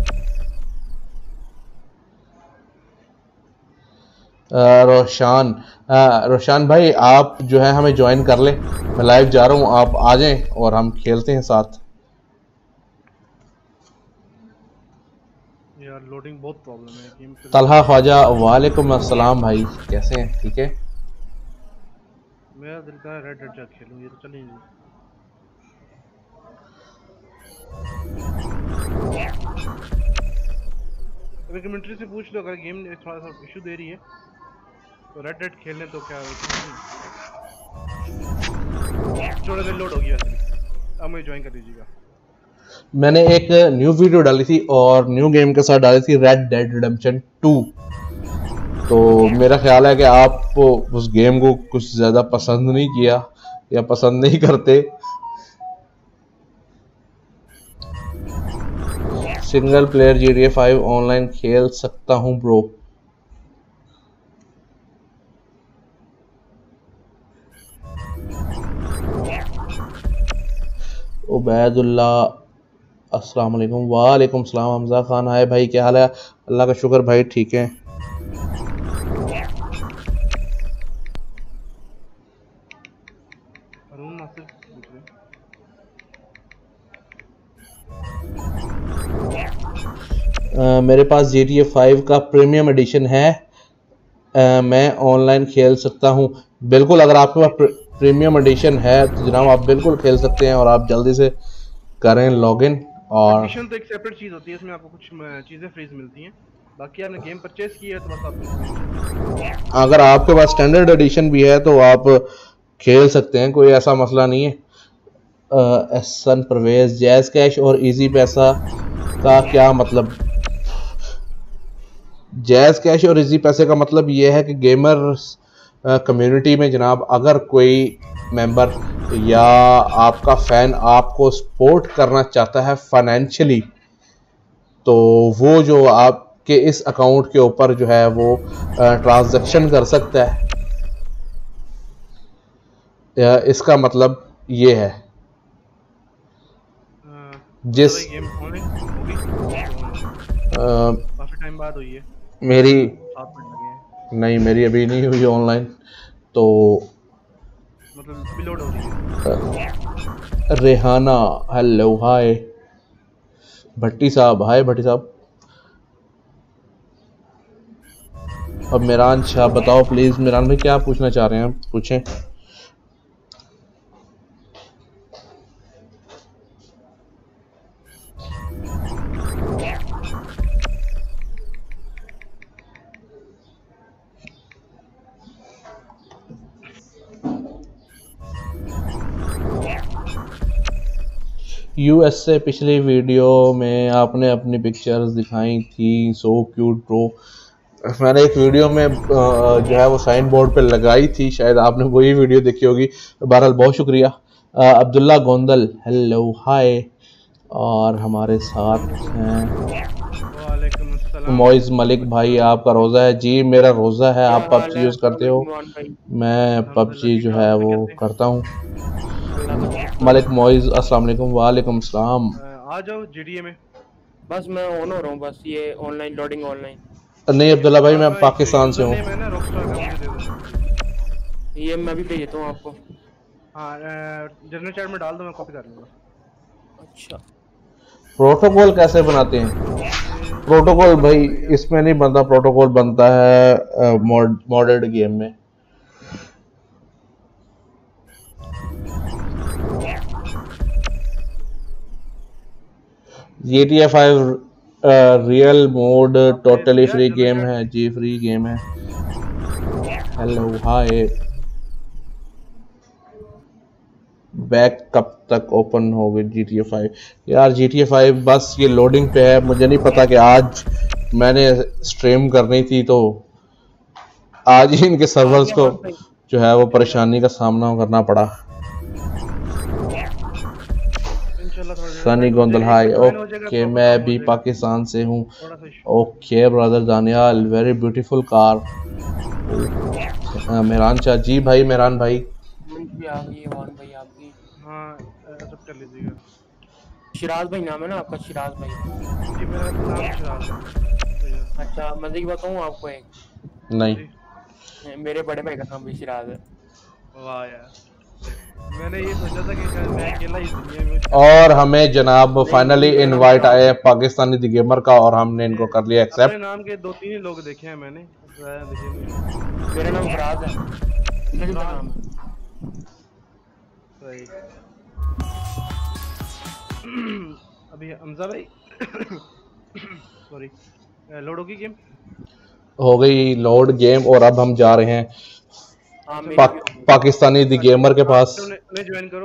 रोशान भाई आप जो है हमें ज्वाइन कर ले, मैं लाइव जा रहा हूँ, आप आ जाएं और हम खेलते हैं साथ। यार लोडिंग बहुत प्रॉब्लम है गेम पे। तलहा ख्वाजा वालेकुम अस्सलाम भाई, कैसे हैं? ठीक है। मेरा दिल का रेड डेड जा खेलूं, ये तो चलेंगे। अगर कमेंट्री से पूछ लो, अगर गेम थोड़ा सा इशू दे रही है तो रेड डेड खेलने तो क्या थोड़ा देर लोड हो गया, अब मुझे ज्वाइन कर दीजिएगा। मैंने एक न्यू वीडियो डाली थी और न्यू गेम के साथ डाली थी रेड डेड रिडेम्पशन 2। तो मेरा ख्याल है कि आप उस गेम को कुछ ज़्यादा पसंद नहीं किया या पसंद नहीं करते। सिंगल प्लेयर GTA 5 ऑनलाइन खेल सकता हूं ब्रो। उबैदुल्ला अस्सलाम वालेकुम। वालेकुम सलाम हमजा खान, हाय भाई क्या हाल है? अल्लाह का शुक्र भाई ठीक है। मेरे पास GTA 5 का प्रीमियम एडिशन है, मैं ऑनलाइन खेल सकता हूं। बिल्कुल, अगर आपके पास प्रीमियम एडिशन है तो जनाब आप बिल्कुल खेल सकते हैं और आप जल्दी से करें लॉगिन और कंडीशन तो एक सेपरेट चीज होती है, इसमें आपको कुछ चीजें फ्रीज मिलती हैं, बाकी आपने गेम परचेज की है तो बस आप अगर आपके पास स्टैंडर्ड एडिशन भी है तो आप खेल सकते हैं, कोई ऐसा मसला नहीं है। एहसन परवेज, जैज़ कैश और इजी पैसा का क्या मतलब? जैज़ कैश और इजी पैसे का मतलब ये है कि गेमर कम्युनिटी में जनाब अगर कोई मेंबर या आपका फैन आपको सपोर्ट करना चाहता है फाइनेंशियली, तो वो जो आपके इस अकाउंट के ऊपर जो है वो ट्रांजैक्शन कर सकता है। इसका मतलब ये है जिस गेम ऑनलाइन होगी काफी टाइम बाद हुई है, मेरी 7 मिनट लगे हैं, नहीं, मेरी अभी नहीं हुई ऑनलाइन, तो मतलब अभी लोड हो रही है। रेहाना हेलो हाय, भट्टी साहब हाय भट्टी साहब। अब मेरान शाह बताओ प्लीज, मेरान भाई क्या पूछना चाह रहे हैं, पूछें। यूएस से पिछली वीडियो में आपने अपनी पिक्चर्स दिखाई थी, सो क्यूट ब्रो। मैंने एक वीडियो में जो है वो साइन बोर्ड पे लगाई थी, शायद आपने वही वीडियो देखी होगी। बहरहाल बहुत शुक्रिया। अब्दुल्ला गोंदल हेलो हाय, और हमारे साथ हैं वालेकुम अस्सलाम। मोइज मलिक भाई। आपका रोज़ा है? जी मेरा रोज़ा है। आप पबजी यूज़ करते हो? मैं पबजी जो है वो करता हूँ। मलिक मोइज अस्सलाम वालेकुम। वालेकुम सलाम। आ जाओ जीडीए में। बस मैं ऑन हो रहा हूँ, बस ये ऑनलाइन लोडिंग ऑनलाइन। नहीं अब्दुल्ला भाई, मैं पाकिस्तान से हूँ। मैंने रॉकस्टार का मुझे दे दो। ये मैं भी भेजता हूँ आपको। हाँ जनरल चैट में डाल दो, मैं कॉपी कर लूँगा। अच्छा प्रोटोकॉल कैसे बनाते हैं? प्रोटोकॉल भाई इसमें नहीं बनता, प्रोटोकॉल बनता है मॉडेड गेम में। GTA 5 real mod totally free game है जी, फ्री गेम है। Hello hi. बैक कब तक ओपन होगी GTA 5? यार GTA 5 बस ये लोडिंग पे है। मुझे नहीं पता कि आज मैंने स्ट्रीम करनी थी तो आज ही इनके सर्वर्स को जो है वो परेशानी का सामना करना पड़ा। सनी गोंदल हाय। ओके मैं भी पाकिस्तान से हूँ। Okay brother Daniyal, very beautiful car. Mehran Shah ji भाई, मेहरान भाई भी आ गई है भाई आपकी। हाँ एक्सेप्ट कर लीजिएगा। शिराज भाई नाम है ना आपका? शिराज भाई जी मेरा नाम शिराज है। अच्छा मजे की बताऊँ आपको एक? नहीं, मेरे बड़े भाई का नाम भी शिराज है। वाह यार, मैंने ये सोचा था कि शायद मैं अकेला ही दुनिया में। और हमें जनाब फाइनली इनवाइट आए पाकिस्तानी द गेमर का, और हमने इनको कर लिया अपने एक्सेप्ट। नाम के 2-3 ही लोग देखे हैं मैंने, मेरा नाम फराज है। मेरा नाम है सही। अभी हमजा भाई सॉरी, लोड होगी गेम? हो गई लोड गेम, और अब हम जा रहे हैं हाँ पाकिस्तानी द गेमर के पास। उन्हें ज्वाइन करो,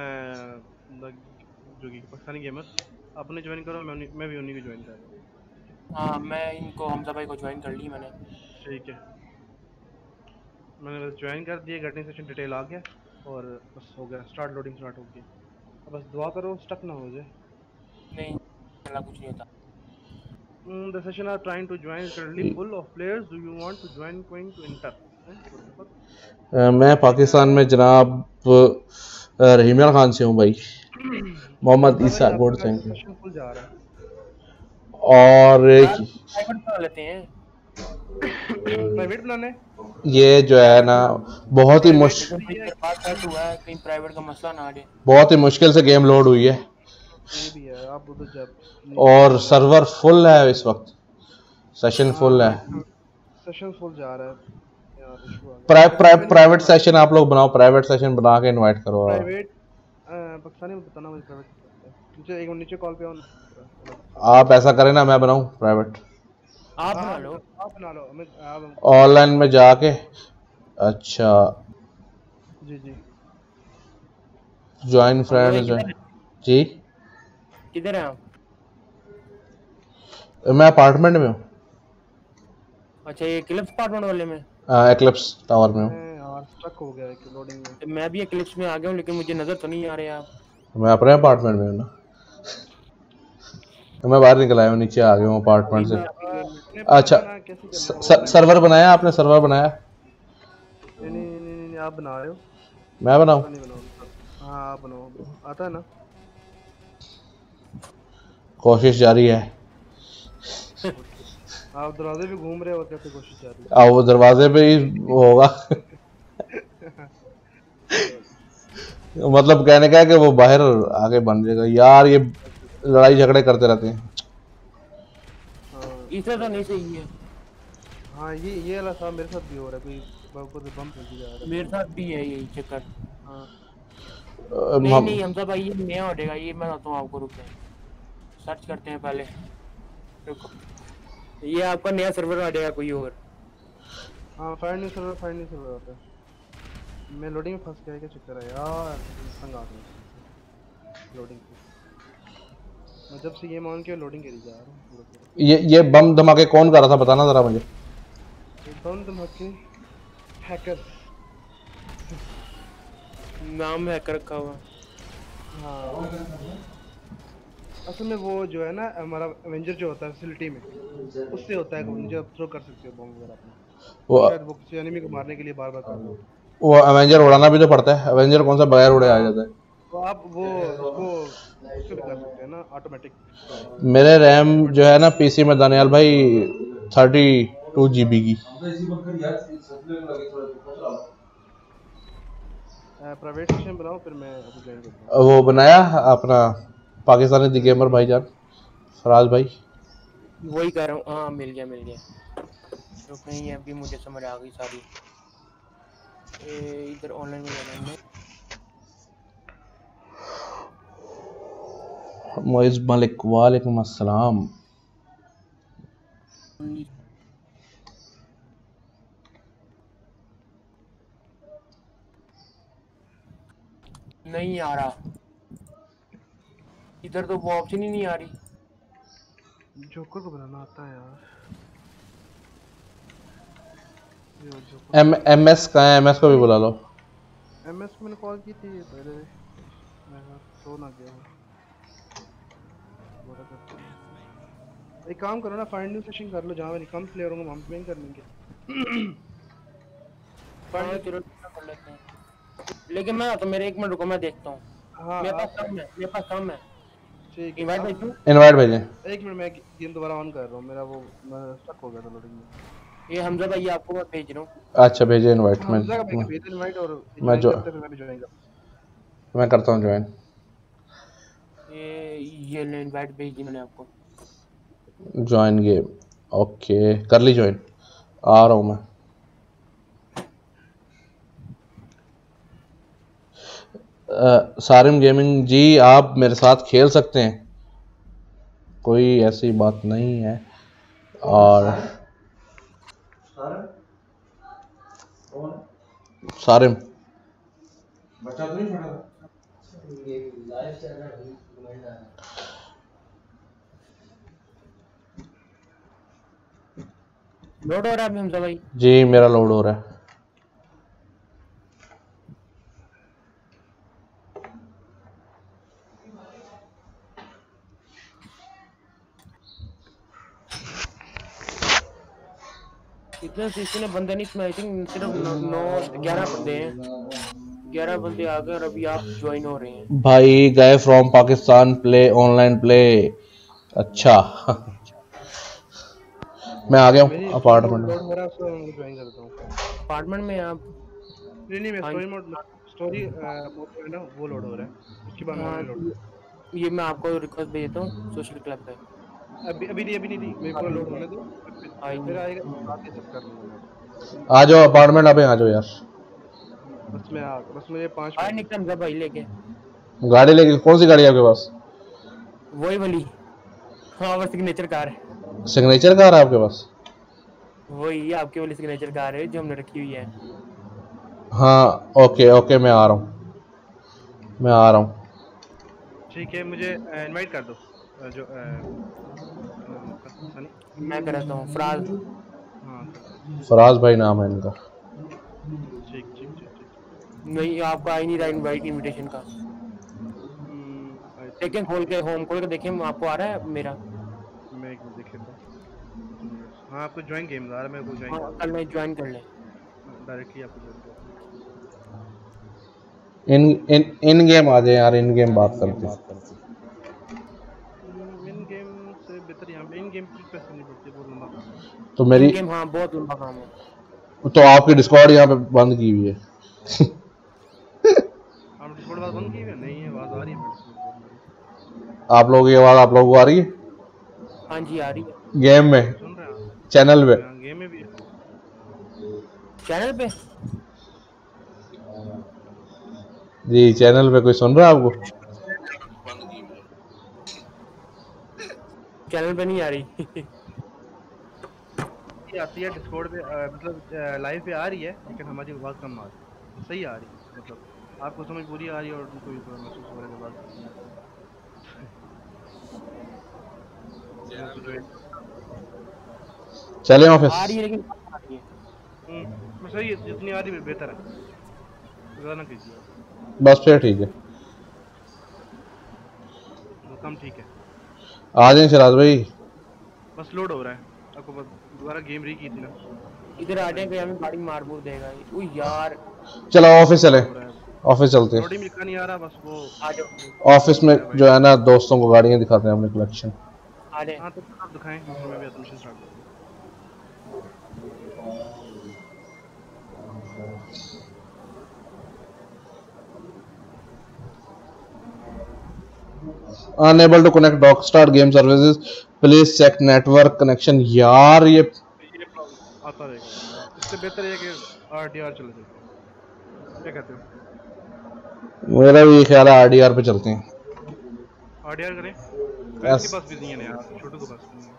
जो कि पाकिस्तानी गेमर, आप उन्हें ज्वाइन करो, मैं भी उन्हीं को ज्वाइन कर रहा हूँ। हाँ मैं इनको हमजा भाई को ज्वाइन कर ली मैंने। ठीक है, मैंने बस ज्वाइन कर दिया, गटिंग सेशन डिटेल आ गया और बस हो गया, स्टार्ट लोडिंग स्टार्ट हो गई। अब बस दुआ करो स्टक ना हो जाए। नहीं कुछ नहीं होता। Hmm, The session are trying to join is currently full of players. Do you want to join going to enter? What the fuck? मैं पाकिस्तान में जनाब रहीमिया खान से हूँ भाई। Mohammad Isa good thank you. Session full जा रहा है और प्राइवेट बना लेते हैं। प्राइवेट बनाने ये जो है ना बहुत ही मुश्किल, कहीं प्राइवेट का मसला ना आ जाए। बहुत ही मुश्किल से गेम लोड हुई है ये भी है, आप उधर जब और सर्वर फुल है इस वक्त, सेशन फुल है। सेशन फुल जा रहा है यार। प्राइवेट सेशन आप लोग बनाओ, प्राइवेट सेशन बना के इनवाइट करो। प्राइवेट पाकिस्तानी में बताना मुझे प्राइवेट नीचे एक मिनट, नीचे कॉल पे ऑन। आप ऐसा करें ना, मैं बनाऊं प्राइवेट आप बना लो। आप बना लो, मैं आप। ऑनलाइन में जाके। अच्छा, जी जी। ज्वाइन हमजा भाई फ्रेंड्स है किधर जी। किधर है आप? मैं अपार्टमेंट में हूँ, अच्छा, ये क्लिप्स अपार्टमेंट वाले में। एक्लिप्स टावर में हूँ। मैं यार स्टक हो गया है कि लोडिंग में। तो मैं भी क्लिप्स में आ गया हूँ, लेकिन मुझे नजर तो नहीं आ रहे आप। मैं अपने अपार्टमेंट में हूँ ना, तो मैं बाहर निकल आया हूँ, नीचे आ गया हूँ अपार्टमेंट वही से। मैं आपकी गेम में। नहीं पता अच्छा, ना कैसे करना है ऑनलाइन। सर्वर बनाया आपने? सर्वर बनाया? नहीं नहीं नहीं नहीं, आप बना रहे हो। मैं बनाऊं? मैं नहीं बनाऊंगा। हाँ आप बनाओ, आता है ना। कोशिश जारी है। ओके। आप दरवाजे पे घूम रहे हो, कैसे कोशिश जारी अब वो दरवाजे पे ही होगा। है। मतलब कहने का है कि वो बाहर आके बन जाएगा यार, ये लड़ाई झगड़े करते रहते हैं। हाँ इससे तो नहीं सही है। हाँ, ये वाला साहब मेरे साथ भी हो रहा है, कोई ऊपर से बम फेंकी जा रहा है। मेरे साथ भी है यही चक्कर। हाँ नहीं नहीं हमजा भाई, ये नया हो जाएगा, ये मैं बताता हूँ आपको, रुके सर्च करते हैं पहले। रुको, ये आपका नया सर्वर आ जाएगा कोई और। हाँ, फाइंड न्यू सर्वर आता है। मैं लोडिंग में फंस गया, क्या चक्कर है यार, तंग आ गया लोडिंग पे। मैं जब से गेम ऑन किया लोडिंग करी जा रहा हूँ पूरा पूरा। ये बम धमाके कौन कर रहा था, बताना जरा मुझे। ये बम धमाके हैकर्स। नाम है कर रखा हुआ। हाँ, असल में वो जो है ना हमारा एवेंजर जो होता है फैसिलिटी में, उससे होता है कि मुझे आप थ्रो कर सकते हो बम वगैरह अपना। वो तो शायद वो किसी एनिमी को मारने के लिए बार बार कर रहा हो। वो एवेंजर उड़ाना भी तो पड़ता है, एवेंजर कौन सा बगैर उड़े आ हाँ, जाता है। तो आप वो उसको उससे भी कर सकते हैं ना, ऑटोमेटिक। मेरे रैम जो है ना पीसी में दानियाल भाई 32 GB की। प्राइवेट सेशन बनाओ, फिर मैं अभी ज्वाइन करता हूँ। वो बनाया अपना पाकिस्तानी दी गेमर भाईजान फराज भाई। वही कर रहा हूँ, हाँ मिल गया मिल गया। तो कहीं अभी मुझे समझ आ गई सारी। इधर ऑनलाइन में जाना है। मोइज मलिक वालेकुम अस्सलाम। नहीं आ रहा, इधर तो वो ऑप्शन ही नहीं आ रही। जोकर को बनाना आता है यार। ये वो जोकर एमएस कहाँ है? एमएस को भी बुला लो। एमएस को मैंने कॉल की थी पहले, मैं सो ना गया हूँ। बोला करता हूँ। एक काम करो ना, फाइंड न्यू सेशन कर लो, जहाँ मैं कम प्लेयर होंगे हम प्लेइंग कर लेंगे। हाँ फाइंड। चलो कर लेते हैं, लेकिन मैं तो मेरे 1 मिनट रुको, मैं देखता हूँ। हाँ मेरे पास आप काम है, मेरे पास काम है। ठीक है। इनवाइट भेजूँ? इनवाइट भेजें। एक मिनट, मैं गेम दोबारा ऑन कर रहा हूँ, मेरा वो मैं स्टक हो गया था लोडिंग में। ये हमजा भाई आपको मैं भेज रहा हूँ। अच्छा भेजे इनवाइट। हमजा का मैं भेज इनवाइट, और मैं ज्वाइन जो करते हैं, फिर मैं भी ज्वाइन करता मैं करता हूँ ज्वाइन। ये इनवाइट भेज दी मैंने आपको। ज्वाइन गेम, ओके कर ली ज्वाइन, आ रहा हूँ मैं। सारिम गेमिंग जी आप मेरे साथ खेल सकते हैं, कोई ऐसी बात नहीं है। और सारिम बच्चा तो नहीं छोड़ा। लोड हो रहा है अभी हमजा भाई? जी मेरा लोड हो रहा है। इतने बंदे नहीं इसमें, आई थिंक सिर्फ 9 11 बंदे हैं। 11 बंदे आ गए और अभी आप ज्वाइन हो रहे हैं। भाई गए from Pakistan play online play. अच्छा मैं आ गया हूँ। हूँ मेरी स्टोरी मोड अपार्टमेंट में। लोड हो रहा है, उसको मैं ज्वाइन करता हूँ। अपार्टमेंट में आप? नहीं मैं हाँ स्टोरी मोड मोड है ना, वो लोड हो रहा है, उसके बाद हाँ, नॉर्मल लोड। ये मैं आपको रिक्वेस्ट भेजता हूँ सोशल क्लब पे। अभी नहीं, मेरे पूरा लोड होने दो, आई फिर नहीं। आएगा साथ ही सब कर लूंगा मैं। आ जाओ अपार्टमेंट, आप आ जाओ यार। बस मुझे 5 आए मिनट। निकल हमजा भाई लेके। गाड़ी लेके, कौन सी गाड़ी है आपके पास? वही वाली। हाँ वो सिग्नेचर कार है। सिग्नेचर कार है आपके पास? वही आपके वाली सिग्नेचर कार है जो हमने रखी हुई है। हाँ ओके ओके, मैं आ रहा हूँ, मैं आ रहा हूँ। ठीक है, मुझे इनवाइट कर दो। जो क्या नाम है उसका, सनी। मैं कराता हूँ फराज। हाँ कर दो। फराज भाई नाम है इनका। ठीक ठीक ठीक ठीक। नहीं आपका आ ही नहीं रहा इनवाइट इनविटेशन का। आई देखें थिंक खोल के, होम खोल के देखें आपको आ रहा है मेरा। मैं एक मिनट देख लेता हूँ। 2 मिनट्स। हाँ आपको ज्वाइन गेम आ रहा है, मेरे को ज्वाइन हाँ कर कर दो। लें, ज्वाइन कर लें। डायरेक्टली आपको ज्वाइन कर दो। इन इन इन गेम आ जाए यार, इन गेम बात करते हैं। इन गेम से बेहतर यहाँ पे इन गेम की रिक्वेस्ट करनी पड़ती है, बहुत लंबा काम है। तो इन मेरी, गेम हाँ बहुत लंबा काम है। तो आपकी डिस्कॉर्ड यहाँ पे बंद की हुई है। आप डिस्कॉर्ड बात बंद की हुई है? नहीं है, आवाज़ आ रही है मेरे डिस्कॉर्ड पर मेरी। आप लोगों की आवाज़ आप लोगों को आ रही है हाँ जी आ रही है। गेम में, मुझे सुन रहे हैं आप? चैनल पे? हाँ गेम में भी है। चैनल पे? जी चैनल पे कोई सुन रहा है आपको? चैनल पे नहीं आ रही। ये आती है डिस्कॉर्ड पे, मतलब लाइव पे आ रही है, लेकिन हमारी आवाज़ कम आ रही है। सही आ रही है, मतलब आपको समझ पूरी आ रही है और उनको भी थोड़ा महसूस हो रहा है कि आवाज़ नहीं आ रही है। मैं आपको ज्वाइन। चले ऑफिस? आ रही है लेकिन कम आ रही है। सही है, जितनी आ रही है बेहतर है, ज़्यादा ना कीजिए आप। बस फिर ठीक है, कम ठीक है। आ जाए सिराज भाई। बस लोड हो रहा है, आपको बस दोबारा गेम री की थी ना, इधर आ जाए टाइम कोई हमें गाड़ी मार मूर देगा ये। ओ यार चलो ऑफिस चले, लोड हो रहा है। ऑफिस चलते हैं। लोडिंग लिखा नहीं आ रहा, बस वो आ जाओ, ऑफिस में है भाई। जो है ना, दोस्तों को गाड़ियाँ दिखाते हैं अपने कलेक्शन। आ जाए। हाँ तो आप दिखाएं, फिर मैं भी आता हूँ, मिशन स्टार्ट करता हूँ। Unable to connect Rockstar game services, please check network connection. यार ये ये प्रॉब्लम आता रहेगा, इससे बेहतर ये है कि RDR चले जाते हैं। क्या कहते हो? मेरा भी ख्याल है आरडीआर पे चलते हैं। RDR करें? फैज के एस पास भी नहीं है ना यार, छोटू के पास भी नहीं है।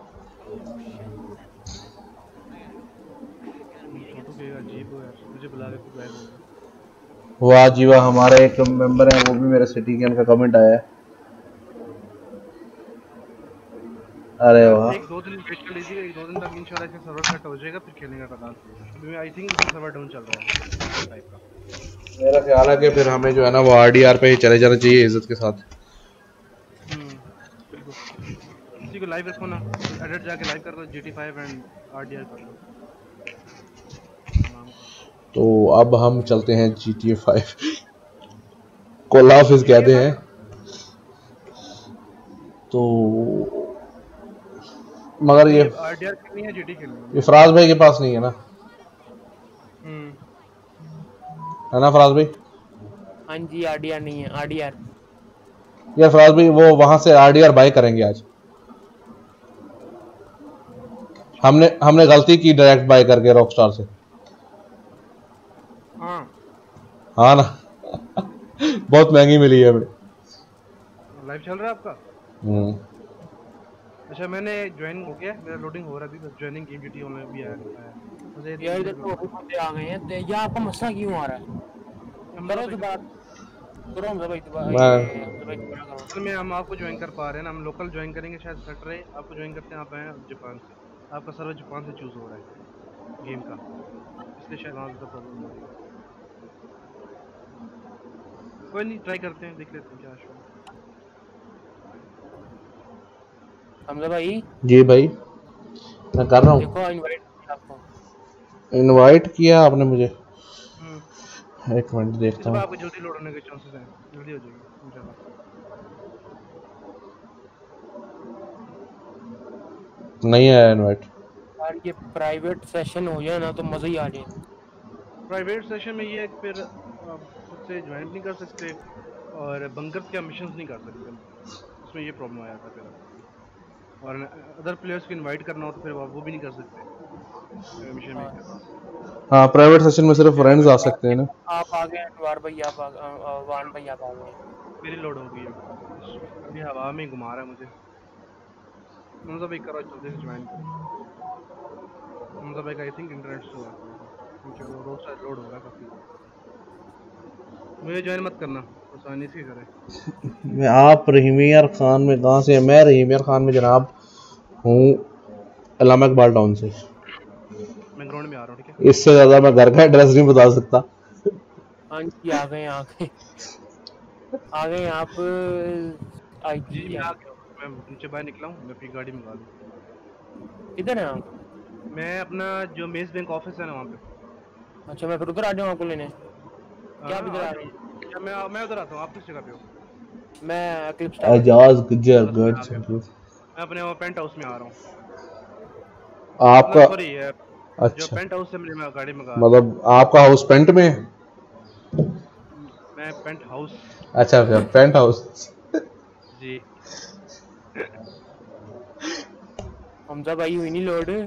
छोटू कहेगा अजीब हो यार, मुझे बुला के खुद गायब हो गया। वाह जी वाह, हमारे एक मेंबर हैं, वो भी मेरे सिटी के, उनका कमेंट आया है। अरे यार वाह, एक दो दिन वेट कर लीजिए, एक दो दिन तक इंशाल्लाह इसका सर्वर सेट हो जाएगा, फिर खेलेंगे कदाल। अभी आई थिंक इसका सर्वर डाउन चल रहा है इस टाइप का। मेरा ख्याल है कि फिर हमें जो है ना वो आरडीआर पे ही चले जाना चाहिए इज्जत के साथ। बिल्कुल। किसी को लाइव रखो ना, एडिट जाके लाइव कर लो, GT5 एंड RDR कर लो नाम का। तो अब हम चलते हैं GTA 5 को ऑफिस GTA कहते 5 हैं। तो मगर नहीं, ये अब RDR खेलनी है, GT खेलनी है, ये मुझे फराज बताओ। भाई के पास नहीं है ना, है ना फराज भाई? हाँ जी आरडीआर नहीं है, आरडीआर। यार फराज भाई वो वहां से आरडीआर बाय करेंगे आज। हमने हमने गलती की डायरेक्ट बाय करके रॉकस्टार से। हाँ हाँ ना। बहुत महंगी मिली है हमें। लाइव चल रहा है आपका? हम्म। अच्छा मैंने ज्वाइन हो गया, मेरा लोडिंग हो रहा है अभी, बस ज्वाइनिंग गेम GT ऑनलाइन भी आया मुझे यार 3 इधर मिनट में तो बता अभी बंदे आ गए हैं तो ये आपका मसला क्यों आ रहा है? हमजा करो भाई तो का। बात करो हमजा भाई, मैं ये हमजा भाई दोबारा करो। असल में हम आपको ज्वाइन कर पा रहे हैं ना, हम लोकल ज्वाइन करेंगे शायद बेटर रहे। आपको ज्वाइन करते हैं, आप आए जापान से, आपका सर्वर जापान से चूज हो रहा है गेम का, इसलिए शायद वहाँ ज़्यादा प्रॉब्लम हो रही है। कोई नहीं, ट्राई करते हैं, देख लेते हैं क्या इशू है। हमजा भाई जी भाई, मैं कर रहा हूँ। देखो इनवाइट आपको। इनवाइट किया आपने मुझे? हम्म एक मिनट इस देखता बार हूँ। आपको जल्दी लोड होने के चांसेस हैं, जल्दी हो जाएगी इंशाल्लाह। नहीं आया इनवाइट। यार ये प्राइवेट सेशन हो जाए ना तो मजा ही आ जाए। प्राइवेट सेशन में ये है कि फिर आप खुद से ज्वाइन नहीं कर सकते और बंकर्स के मिशंस नहीं कर सकते, उसमें ये प्रॉब्लम आ जाता है फिर आपको। और अदर प्लेयर्स को इनवाइट करना हो तो फिर आप वो भी नहीं कर सकते मिशन हाँ मेकर। हाँ प्राइवेट सेशन में सिर्फ फ्रेंड्स आ सकते हैं ना। आप आ गए अनवार भाई, आप वान भाई आप आ गए। मेरी लोड हो गई है, अभी हवा में घुमा रहा है मुझे। हमजा भाई करो जल्दी से ज्वाइन करो। हमजा भाई का आई थिंक इंटरनेट स्लो है थोड़ा सा, क्योंकि वो रोड साइड लोड हो रहा है काफी। मुझे ज्वाइन मत करना, आसानी से करे। मैं आप रहीमियर खान में कहाँ से? मैं रहीमियर खान में जनाब हूँ इलामा इकबाल टाउन से। मैं ग्राउंड में आ रहा हूँ, ठीक है? इससे ज़्यादा मैं घर का एड्रेस नहीं बता सकता। हाँ जी आ गए आ गए आ गए आप आई जी जी मैं आ गया हूँ, मैं नीचे बाहर निकला हूँ, मैं अपनी गाड़ी मंगा लूँ। किधर है आप? मैं अपना जो मेस बैंक ऑफिस है ना वहाँ पे। अच्छा मैं फिर उधर आ जाऊँ आपको लेने? क्या आप इधर आ आ जाओ। रहे हैं? या मैं उधर आता हूँ, आप किस जगह पे हो? मैं क्लिप्स टावर। एजाज गुज्जर बस मैं गढ़ आ गया, संतूर। मैं अपने वो पेंट हाउस में आ रहा हूँ। मतलब आपका सॉरी है, जो अच्छा पेंट हाउस से मैं गाड़ी मंगा रहा हूँ। मतलब आपका हाउस पेंट में है? मैं पेंट हाउस। अच्छा अच्छा पेंट हाउस। जी हमजा भाई हुई नहीं लोड?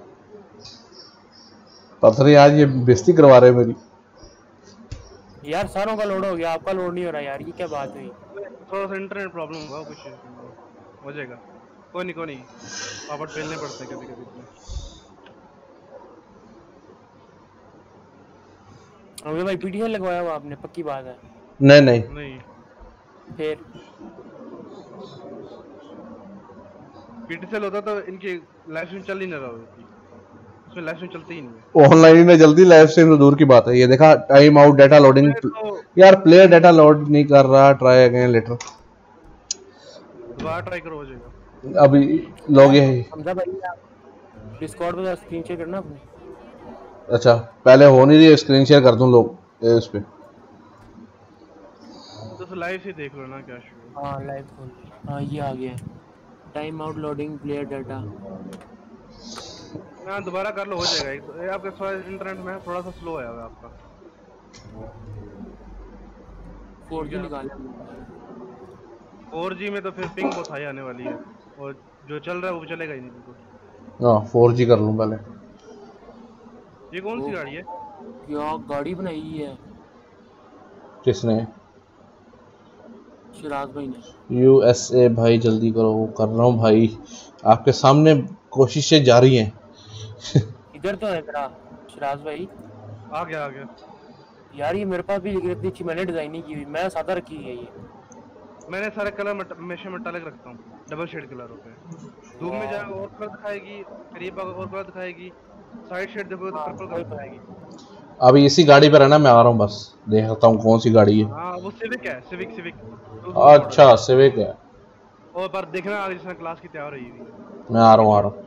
पता नहीं आज ये बेइज्जती करवा रहे हैं मेरी। यार सारों का लोड हो गया, आपका लोड नहीं हो रहा यार, ये क्या बात हुई? थोड़ा सा इंटरनेट प्रॉब्लम होगा, कुछ हो जाएगा। कोई नहीं पापड़ बेलने पड़ते हैं कभी कभी इसमें। हमजा भाई पीटीएल लगवाया हुआ आपने? पक्की बात है? नहीं नहीं नहीं, फिर पीटीसीएल होता तो इनकी लाइव स्ट्रीम चल ही नहीं रहा होती, इसमें लाइव स्ट्रीम चलती ही नहीं है। ऑनलाइन ही नहीं जल्दी, लाइव स्ट्रीम तो दूर की बात है। ये देखा टाइम आउट डाटा लोडिंग। मैं तो यार प्लेयर डाटा लोड नहीं कर रहा, ट्राई अगेन लेटर। दोबारा ट्राई करो, हो जाएगा। अभी लोग ये हमजा भाई आप डिस्कॉर्ड पे स्क्रीन शेयर करना अपनी। अच्छा पहले हो नहीं रही, स्क्रीन शेयर कर दूं लोग इस पे। तो लाइव से देख लो ना क्या शुरू। हाँ लाइव खोल। हाँ ये आ गया time out loading player data. हाँ दोबारा कर लो, हो जाएगा। ये आपका थोड़ा इंटरनेट में थोड़ा सा स्लो है आपका। 4G निकाला 4G में तो फिर पिंग बहुत हाई आने वाली है, और जो चल रहा है वो चलेगा ही नहीं बिल्कुल। हाँ 4G कर लूं पहले। ये कौन सी गाड़ी है? क्या गाड़ी बनाई है किसने? शिराज भाई ने। USA भाई जल्दी करो, कर रहा हूँ भाई, आपके सामने कोशिशें जारी हैं। इधर तो है तेरा शिराज भाई। आ गया। यार ये मेरे पास भी इतनी अच्छी मैंने डिजाइन नहीं की हुई, मैं सादा रखी है ये। मैंने सारे कलर हमेशा मेटालिक रखता हूँ, डबल शेड कलर होते हैं। धूप में जाएगा और कलर दिखाएगी, करीब और कलर दिखाएगी, साइड शेड देखोगे तो हाँ पर्पल वही कलर तो है। दिखाएगी। अभी इसी गाड़ी पर है ना, मैं आ रहा हूँ, बस देखता हूँ कौन सी गाड़ी है। हाँ वो सिविक है, सिविक 2000 मॉडल है। अच्छा सिविक है। और पर देखना आगे जिसने क्लास की तैयार हुई हुई है। मैं आ रहा हूँ।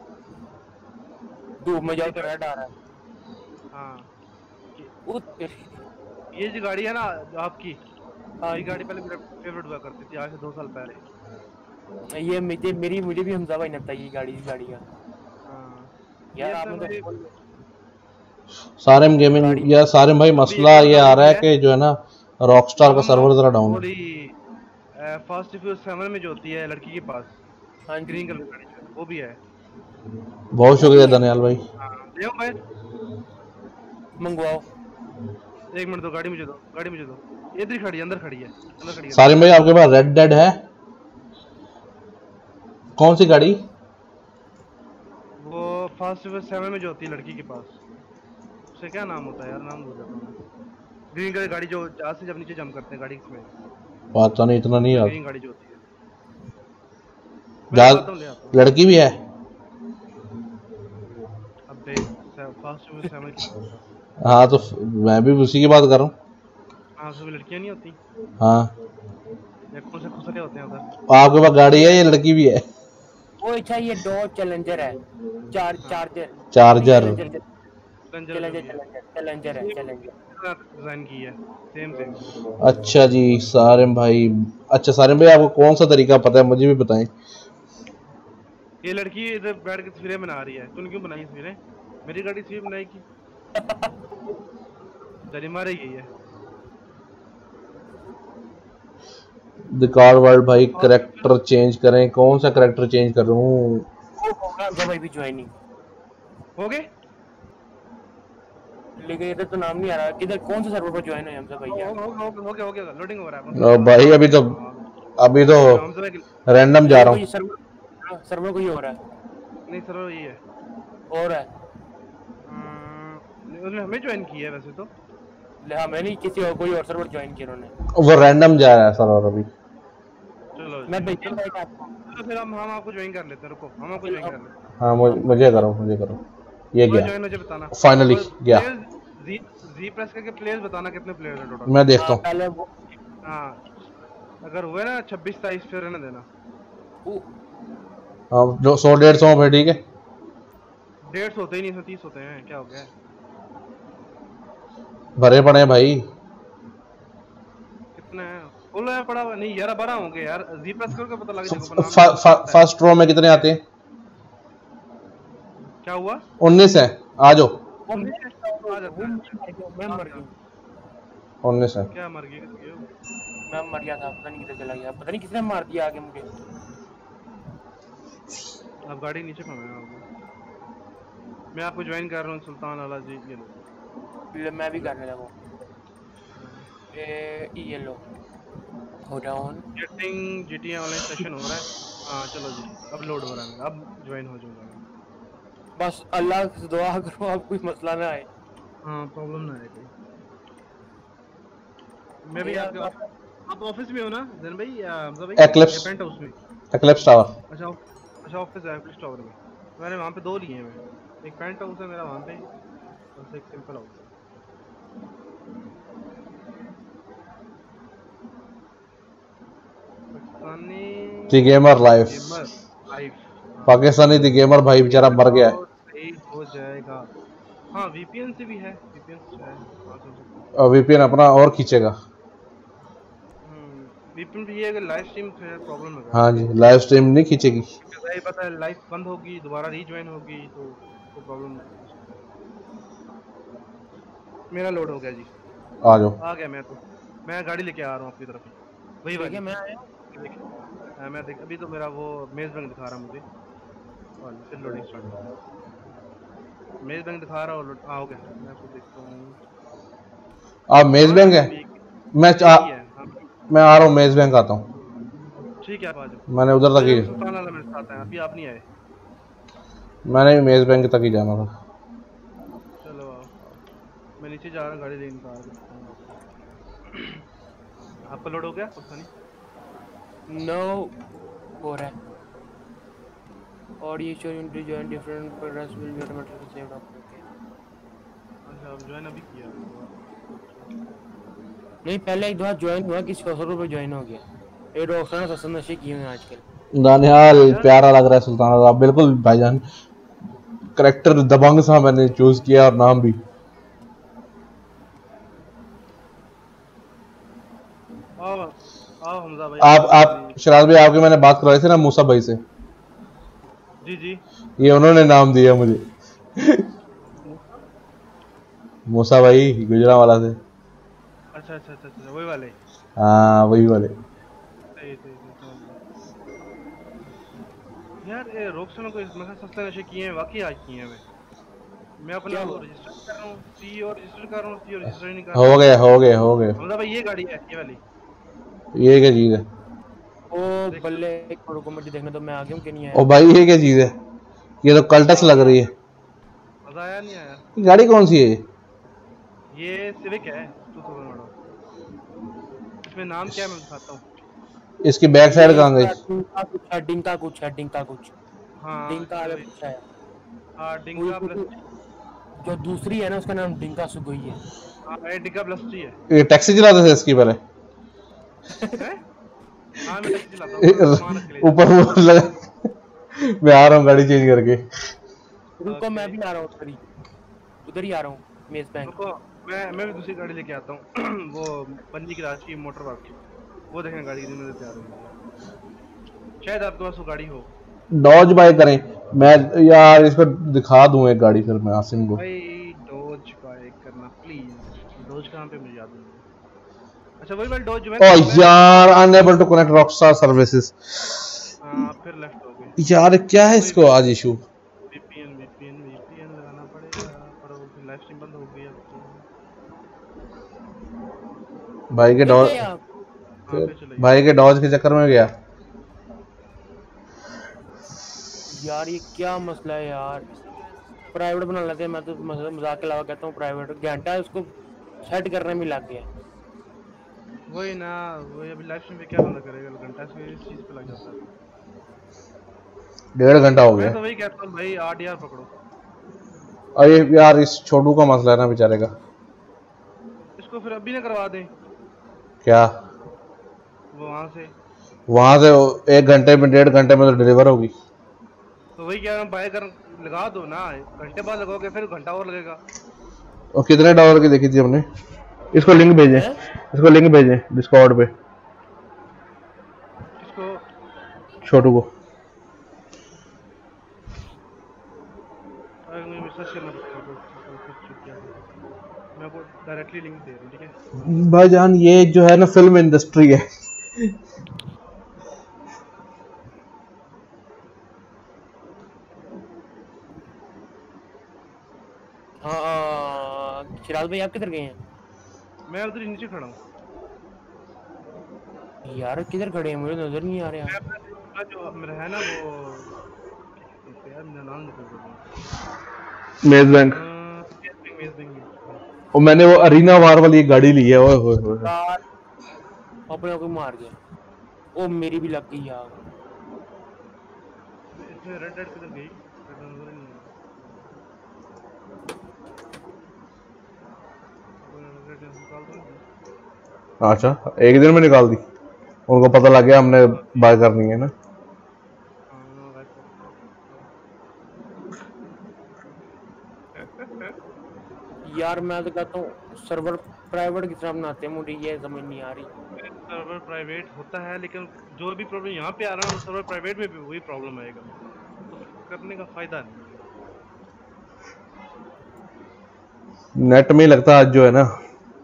धूप में जाओ तो रेड आ रहा है। हाँ ओ तेरी- ये जो गाड़ी है ना जो आपकी, हाँ ये गाड़ी पहले मेरा फेवरेट हुआ करती थी, आज से 2 साल पहले। ये मुझे भी हमजा भाई ने बताई ये गाड़ी का। हाँ यार ये आपने सब तो सारेम गेमिंग गाड़ी या सारेम भाई, अभी मसला एक और ये आ रहा है गाड़ी कि जो है ना रॉकस्टार का सर्वर जरा डाउन है। थोड़ी फास्ट फ्यूज 7 में जो होती है लड़की के पास, हाँ जी ग्रीन कलर की गाड़ी है, वो भी है। बहुत शुक्रिया दनियाल भाई। हाँ ले आओ भाई, मंगवाओ। 1 मिनट दो, गाड़ी मुझे दो। ये इधर ही खड़ी है, अंदर खड़ी है सारिम भाई आपके पास रेड डेड है? कौन सी गाड़ी? वो फास्ट फ्यूज 7 में जो होती है लड़की के पास, उसे क्या नाम होता है यार, नाम भूल जाता हूँ मैं। ग्रीन कलर गाड़ी जो जहाँ से जब नीचे जंप करते हैं गाड़ी में, पता नहीं, इतना नहीं याद। ग्रीन गाड़ी जो होती है, जा मैं आता हूँ ले आता हूँ। लड़की भी है? अबे फास्ट फ्यूज 7 की बात कर। हाँ तो मैं भी उसी की बात कर रहा हूँ। हाँ उसमें लड़कियाँ नहीं होती, हाँ या कौन से खुसरे होते हैं उधर। आपके पास गाड़ी है, ये लड़की भी है? वो अच्छा ये डॉज चैलेंजर है। Charger Charger. चैलेंजर है चैलेंजर। डिजाइन की है, सेम। अच्छा जी सारिम भाई। अच्छा सारिम भाई आपको कौन सा तरीका पता है, मुझे भी बताएं। ये लड़की इधर बैठ के तस्वीरें बना रही है, तूने क्यों बनाई तस्वीरें? मेरी गाड़ी तस्वीर बनाएगी, जरिमा रही है। द कार वर्ल्ड भाई करेक्टर चेंज करें, कौन सा करेक्टर चेंज कर रहा हूँ? होगा भाई भी ज्वाइनिंग हो गए? लेकिन इधर तो नाम नहीं आ रहा। किधर कौन सा सर्वर पर ज्वाइन है हमजा भैया? हो गया लोडिंग हो रहा है। ओ भाई अभी तो हमजा भाई रैंडम जा ये रहा कोई हूँ। सर्वर कोई हो रहा है नहीं सर ये है। और है। उन्होंने हमें ज्वाइन किया है वैसे तो। हाँ मैं नहीं, किसी और कोई और सर्वर ज्वाइन किया उन्होंने। वो रैंडम जा रहा है सर और अभी। चलो मैं जी भेजूंगा एक आपको। चलो फिर हम आपको ज्वाइन कर लेते हैं। रुको हम आपको ज्वाइन कर लेते हैं। हाँ मुझे करो। ये पूरा गया ज्वाइन मुझे बताना। फाइनली और गया। प्लेयर्स जी जी प्रेस करके प्लेयर्स बताना कितने प्लेयर्स हैं टोटल। मैं देखता हाँ हूँ। पहले वो हाँ अगर हुए ना 26-27 फिर रहने देना। हाँ जो 100-150 पे ठीक है। 150 होते ही नहीं, 130 होते हैं। क्या हो गया है? भरे पड़े हैं भाई। कितने हैं? बोलो यार पड़ा हुआ नहीं यार 12 होंगे यार। जी प्रेस करके पता लग जाएगा नाम तो आता है। फर्स्ट रो में कितने आते हैं? क्या हुआ? 19 है। आ जाओ। वो 19 है? आ जाता है। मैं आ मर जा। गया। 19 है। क्या मर गए किसके हो? मैं मर गया था, पता नहीं किधर चला गया, पता नहीं किसने मार दिया आगे मुझे। अब गाड़ी नीचे पहुंचा होगा। मैं आपको ज्वाइन कर रहा हूँ सुल्तान आला जी। ये लो। मैं भी करने लगा। ये लो हो down. Getting GTA online session हो रहा है। हाँ चलो जी अब लोड हो रहा है मेरा। अब ज्वाइन हो जाऊंगा मैं। बस अल्लाह से दुआ करो अब कोई मसला ना आए। हाँ प्रॉब्लम ना आए कोई। मैं भी ये आपके आप आप ऑफिस में हो ना जैन भाई या हमजा भाई? एक्लिप्स ये पेंट हाउस में। Eclipse Tower. अच्छा अच्छा ऑफिस है पुलिस टावर में। मैंने वहाँ पे 2 लिए हैं। मैं एक पेंट हाउस है मेरा वहाँ पे और एक सिंपल हाउस है। Pakistani the gamer life. Gamer life. हाँ पाकिस्तानी दी गेमर भाई बेचारा मर गया है। और सही हो जाएगा। हाँ वीपीएन से भी है। वीपीएन से है। हाँ चल सकता है। और वीपीएन अपना और खींचेगा। वीपीएन भी ये अगर लाइव स्ट्रीम फिर प्रॉब्लम होगा हाँ जी लाइव स्ट्रीम नहीं खींचेगी। क्योंकि वही पता है लाइव बंद होगी दोबारा रीज्वाइन होगी तो प्रॉब्लम हो सकता है। मेरा लोड हो गया जी। आ जाओ। आ गया मैं गाड़ी लेके आ रहा हूँ आपकी तरफ ही। वही ठीक वाली। है मैं आया। देख मैं देख अभी तो मेरा वो मेज बैंक दिखा रहा है मुझे। और फिर लोडिंग स्टार्ट होगी। मेज बैंक दिखा रहा हूँ। हो गया मैं आपको देखता हूँ। आप मेज हाँ बैंक है। मेरा भी मैं एक ही है। हाँ मैं आ रहा हूँ मेज बैंक आता हूँ। ठीक है आप आ जाओ। मैंने उधर तक मेरे ही में सुल्तान वाला मेरे साथ है। अभी आप नहीं आए। मैंने भी मेज बैंक तक ही जाना था। चलो आओ। मैं नीचे जा रहा हूँ गाड़ी लेने का दिखाता हूँ आपको। आपका लोड हो गया पाकिस्तानी? नो हो रहा है। और ये show to join different progress will be automatically saved up. अच्छा आप ज्वाइन अभी किया हुआ। नहीं पहले एक बार ज्वाइन हुआ, किसी और सर्वर पे ज्वाइन हो गया। ये रोशन ससन नशे किए हुए हैं आजकल। दानियाल अच्छा प्यारा लग रहा है सुल्तान आप बिल्कुल भाईजान। करेक्टर दबंग सा मैंने चूज किया और नाम भी। आओ आओ हमजा भाई आप शराज भाई आपके मैंने बात करवाई थी ना मूसा भाई से। जी जी। ये उन्होंने नाम दिया मुझे। मूसा भाई गुजरांवाला से। अच्छा वही वाले। हाँ वही वाले। सही समझ गया। यार ये रोकसन को मतलब सस्ते नशे किए हैं वाकई आज किए हैं। मैं अपना क्या वो हुआ? रजिस्टर कर रहा हूँ सी और रजिस्टर कर रहा हूँ सी और रजिस्टर ही नहीं कर हो रहा। गए हो गए। हमजा भाई ये गाड़ी है ये वाली। ये क्या चीज है? ओ देख बल्ले एक मिनट को मुझे देखने तो मैं आ गया हूँ कि नहीं ओ आया। भाई ये क्या चीज है? ये तो कल्टस लग रही है। मजा आया नहीं आया? ये गाड़ी कौन सी है ये? ये सिविक है 2000 मॉडल। इसमें नाम क्या है मैं दिखाता हूँ। इसकी बैक ये साइड कहाँ गई? डिंका कुछ है, डिंका कुछ है, डिंका कुछ। हाँ डिंका ये आगे वही। कुछ है। हाँ वो डिंका प्लस जो दूसरी है ना उसका नाम डिंका सुगुई है। हाँ ये डिंका प्लस जी है। ये टैक्सी चलाते थे इसकी पहले। हैं? हाँ मैं टैक्सी चलाता हूँ मैं सामान रख के ले ऊपर वो लगा। मैं आ रहा हूँ गाड़ी चेंज करके। रुको ओके मैं भी आ रहा हूँ उधर ही आ रहा हूँ मेज बैंक। रुको मैं भी दूसरी गाड़ी लेके आता हूँ। वो बन्नी की राज की मोटर वार्क की। वो देखें गाड़ी कितनी मेरे तैयार हुई है। शायद आपके पास वो गाड़ी हो। डॉज बाय करें। मैं यार इसको दिखा दूं एक गाड़ी फिर मैं आसिम को। भाई डोज बाय करना प्लीज। डोज कहाँ पे मुझे याद नहीं है। अच्छा वही वाली डोज जो ओ मैं यार unable to connect Rockstar services. फिर लेफ्ट हो गए। यार क्या है इसको आज इशू? वीपीएन लगाना पड़ेगा। पर वो फिर लाइव स्ट्रीम बंद हो गई अब तो। भाई के डॉज भाई के डॉज के चक्कर में गया यार। ये क्या मसला है यार, प्राइवेट बना लेते हैं। मैं तो मजाक के अलावा कहता हूँ प्राइवेट घंटा उसको सेट करने में लग गया। वही ना, वही अभी लाइफ में क्या बंदा करेगा, घंटा से इस चीज पे लग जाता है। 1.5 घंटा हो मैं गया। तो वही कहता हूँ भाई 8 यार पकड़ो। अरे यार इस छोटू का मसला है ना बेचारे का। इसको फिर अभी ना करवा दें क्या वो वहां से 1 घंटे में 1.5 घंटे में तो डिलीवर होगी। तो वही कह रहा हूँ बाय कर लगा दो ना, घंटे बाद लगाओगे फिर घंटा और लगेगा। और कितने डॉलर की देखी थी हमने। इसको लिंक भेजें, इसको लिंक भेजें डिस्कॉर्ड पे इसको छोटू को। मुझे मैसेज करना पड़ेगा मैं आपको डायरेक्टली लिंक दे रहा हूँ, ठीक है भाईजान ये जो है ना फिल्म इंडस्ट्री है। हाँ चिराग भाई आप किधर गए हैं? मैं उधर नीचे खड़ा हूँ यार किधर खड़े हैं, मुझे नजर नहीं आ रहा। मैं अपना जो मेरा है ना वो यार मेरा नाम निकल गया मेज बैंक। और मैंने वो अरीना वार वाली गाड़ी ली है। ओए होए होए अपने को मार गया। ओ मेरी भी लग गई यार। इसमें रेड रेड किधर गई, रेड नजर नहीं आ रहा। अच्छा एक दिन में निकाल दी, उनको पता लग गया हमने बाय करनी है ना। यार मैं तो कहता हूँ सर्वर प्राइवेट की तरह बनाते हैं, मुझे ये समझ नहीं आ रही। सर्वर प्राइवेट होता है लेकिन जो भी प्रॉब्लम यहाँ पे आ रहा है सर्वर प्राइवेट में भी वही प्रॉब्लम आएगा, तो करने का फायदा नहीं है। नेट में ही लगता आज जो है ना।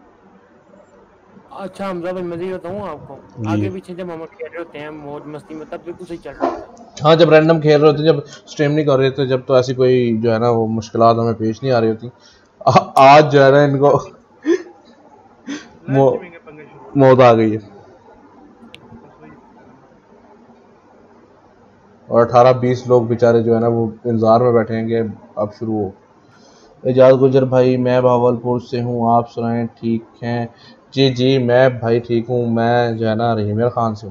अच्छा हमजा भाई मैं ये बताऊँ आपको, आगे पीछे जब हम खेल रहे होते हैं मौज मस्ती में तब बिल्कुल सही चल रहा होता है। हाँ जब रैंडम खेल रहे होते, जब स्ट्रीम नहीं कर रहे थे, जब तो ऐसी कोई जो है ना वो मुश्किलात हमें पेश नहीं आ रही होती। आज जो है ना इनको मौत आ गई है और 18-20 लोग बेचारे जो है ना वो इंतजार में बैठे हैं कि अब शुरू हो। एजाज गुजर भाई मैं भावलपुर से हूँ, आप सुनाएं ठीक हैं? जी जी मैं भाई ठीक हूँ। मैं जो है ना रहीमेर खान से हूँ।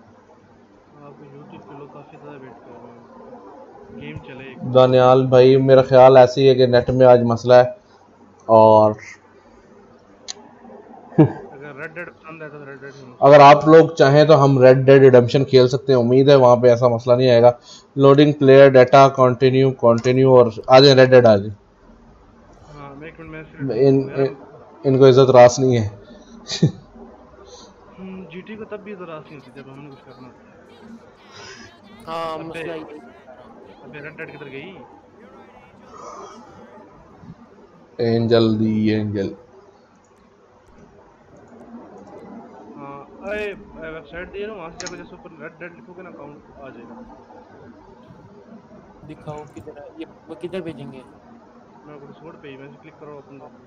दानियाल भाई मेरा ख्याल ऐसे ही है कि नेट में आज मसला है और अगर आप लोग चाहें तो हम रेड डेड रिडेम्पशन खेल सकते हैं। उम्मीद है वहाँ पे ऐसा मसला नहीं आएगा। लोडिंग प्लेयर डाटा कंटिन्यू और आ जाए रेड डेड आ जाए। इनको इज्जत रास नहीं है। जीटी को तब भी इज्जत रास नहीं होती जब हमने कुछ करना होता है। हाँ मसला ये। अबे रेड डेड किधर गई? Angel the Angel. अरे वेबसाइट दिए ना, वहाँ से जाकर जैसे ऊपर रेड डेड लिखोगे ना अकाउंट आ जाएगा। दिखाओ किधर है ये, वो किधर भेजेंगे? मैं डिस्कॉर्ड पे ही मैं क्लिक करो ओपन कर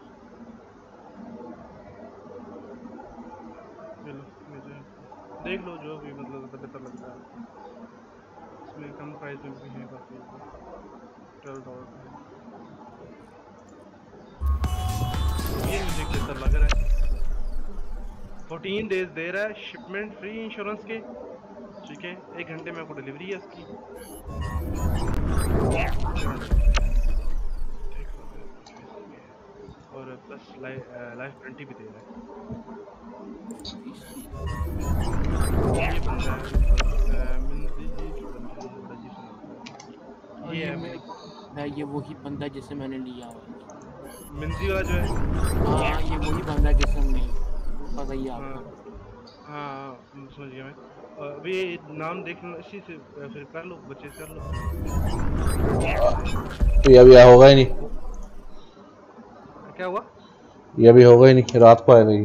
लो, मुझे देख लो जो भी मतलब बेहतर लगता है। इसमें कम प्राइस में भी है काफ़ी, $12 का है। ये मुझे बेहतर लग रहा है। 14 डेज दे रहा है, शिपमेंट फ्री इंश्योरेंस के, ठीक है। 1 घंटे में आपको डिलीवरी है इसकी। और प्लस लाइफ गारंटी भी दे रहा है। ये बंदा है ये वही बंदा जिसे मैंने लिया हुआ। मिंजी वाला जो है, हाँ ये वही बंदा जिसे हमने पता ही आपको। हाँ समझ गया मैं। अभी नाम देख लो इसी से, फिर कर लो परचेज कर लो। तो ये अभी होगा ही नहीं। क्या हुआ? ये अभी होगा ही नहीं, रात को आएगा ये।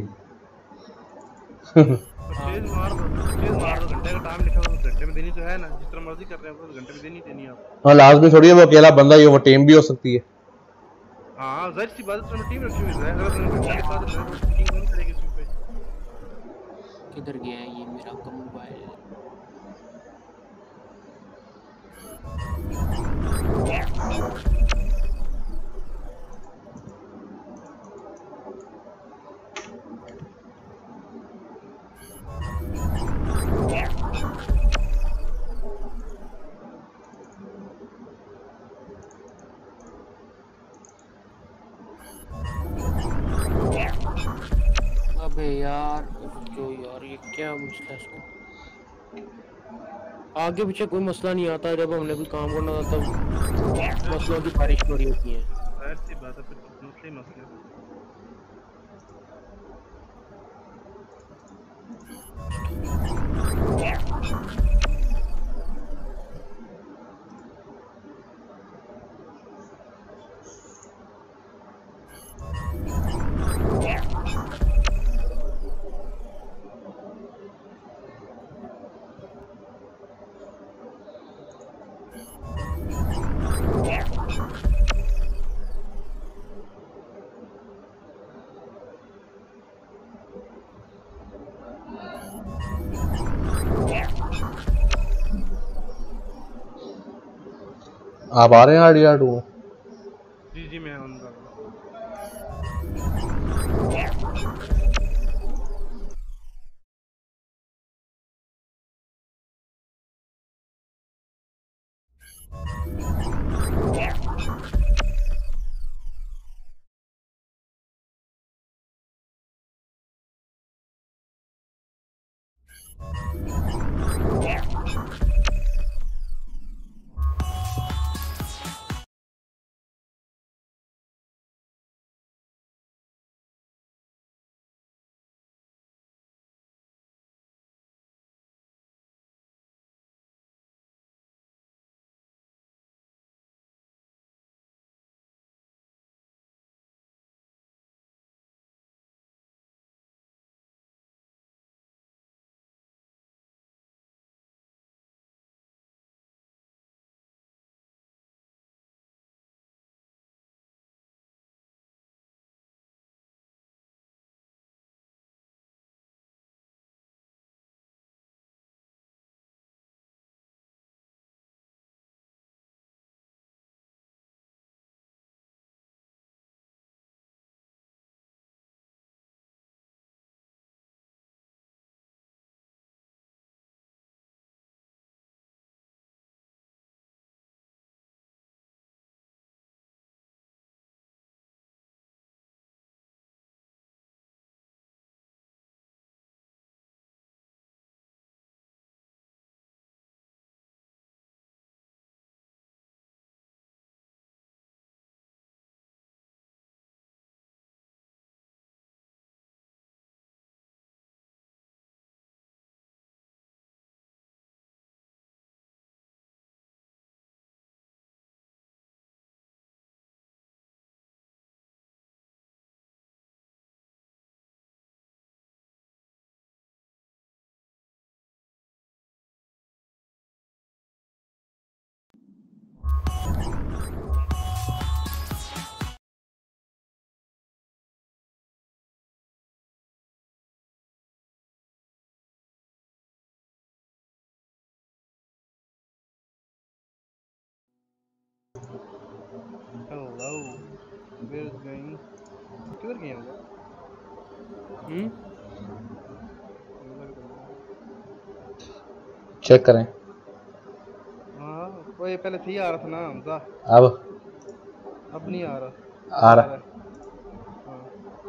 परचेज मार दो घंटे का टाइम लिखा हुआ, घंटे में देनी तो है ना, जिस तरह मर्जी कर रहे हैं घंटे में देनी देनी आप। हाँ लाजमी थोड़ी है वो अकेला बंदा ही, वो टीम भी हो सकती है। हाँ जाहिर सी बात है, टीम रखी हुई है। अगर तुमने घंटा लिखा तो टीम कौन करेगी उस पे? किधर गया है ये मेरा मोबाइल? अबे यार जो यार ये क्या मसला है इसको? आगे पीछे कोई मसला नहीं आता, जब हमने कोई काम करना होता तब मसलों की बारिश हो रही होती है। ऐसी बात है, फिर मसले ही मसले हैं। आप आ रहे हैं RDR2 में? जी जी मैं ऑन कर रहा हूँ। Hello, where is going? किधर गए होगा? किधर गए? चेक करें। हाँ वो ये पहले थी आ रहा था ना हमजा, अब नहीं आ रहा। आ अब आ रहा रहा है। है। हाँ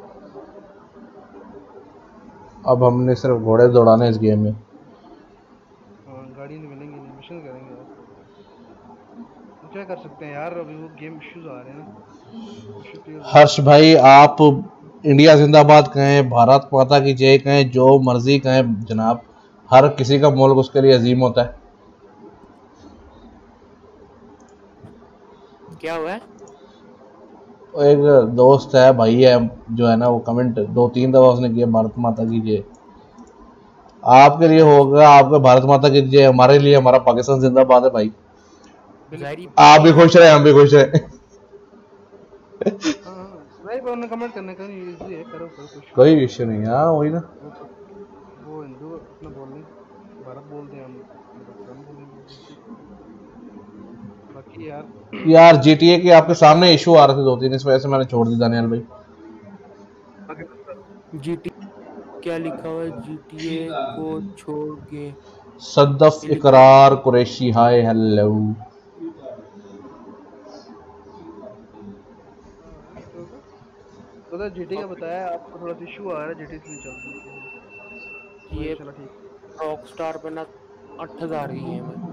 अब हमने सिर्फ घोड़े दौड़ाने इस गेम में। हाँ गाड़ी नहीं मिलेंगी, नहीं मिशन करेंगे यार। तो क्या कर सकते हैं यार, अभी वो गेम इश्यूज आ रहे हैं ना, इशू क्लियर हो हर्ष भाई आप इंडिया जिंदाबाद कहें, भारत माता की जय कहें, जो मर्जी कहें जनाब, हर किसी का मुल्क उसके लिए अजीम होता है। क्या हुआ है? वो एक दोस्त है भाई है जो है ना, वो कमेंट 2-3 दफा उसने किया भारत माता की जय। आपके लिए होगा आपका भारत माता की जय, हमारे लिए हमारा पाकिस्तान जिंदाबाद है भाई। जाहिर आप भी बात खुश रहे, हम भी खुश रहे। हाँ हाँ नहीं पर उन्हें कमेंट करने का नहीं, इजी है, करो करो कुछ कोई इश्यू नहीं है। हाँ वही ना। वो हिंदू अपना बोलने भारत बोलते हैं हम, पाकिस्तान बोलेंगे। बाकी यार यार GTA के आपके सामने इशू आ रहे थे 2-3, इस वजह से मैंने छोड़ दी दानियाल भाई। आगे बता। जीटी क्या लिखा हुआ है? GTA को छोड़ के सद्दफ ये लिखा है। Iqrar Qureshi, hi hello. तो जीटी का बताया आपको थोड़ा सा इशू आ रहा है, जीटी इसलिए चल रही है। वही ये चला ठीक। रॉकस्टार पे ना 8000 की गेम है।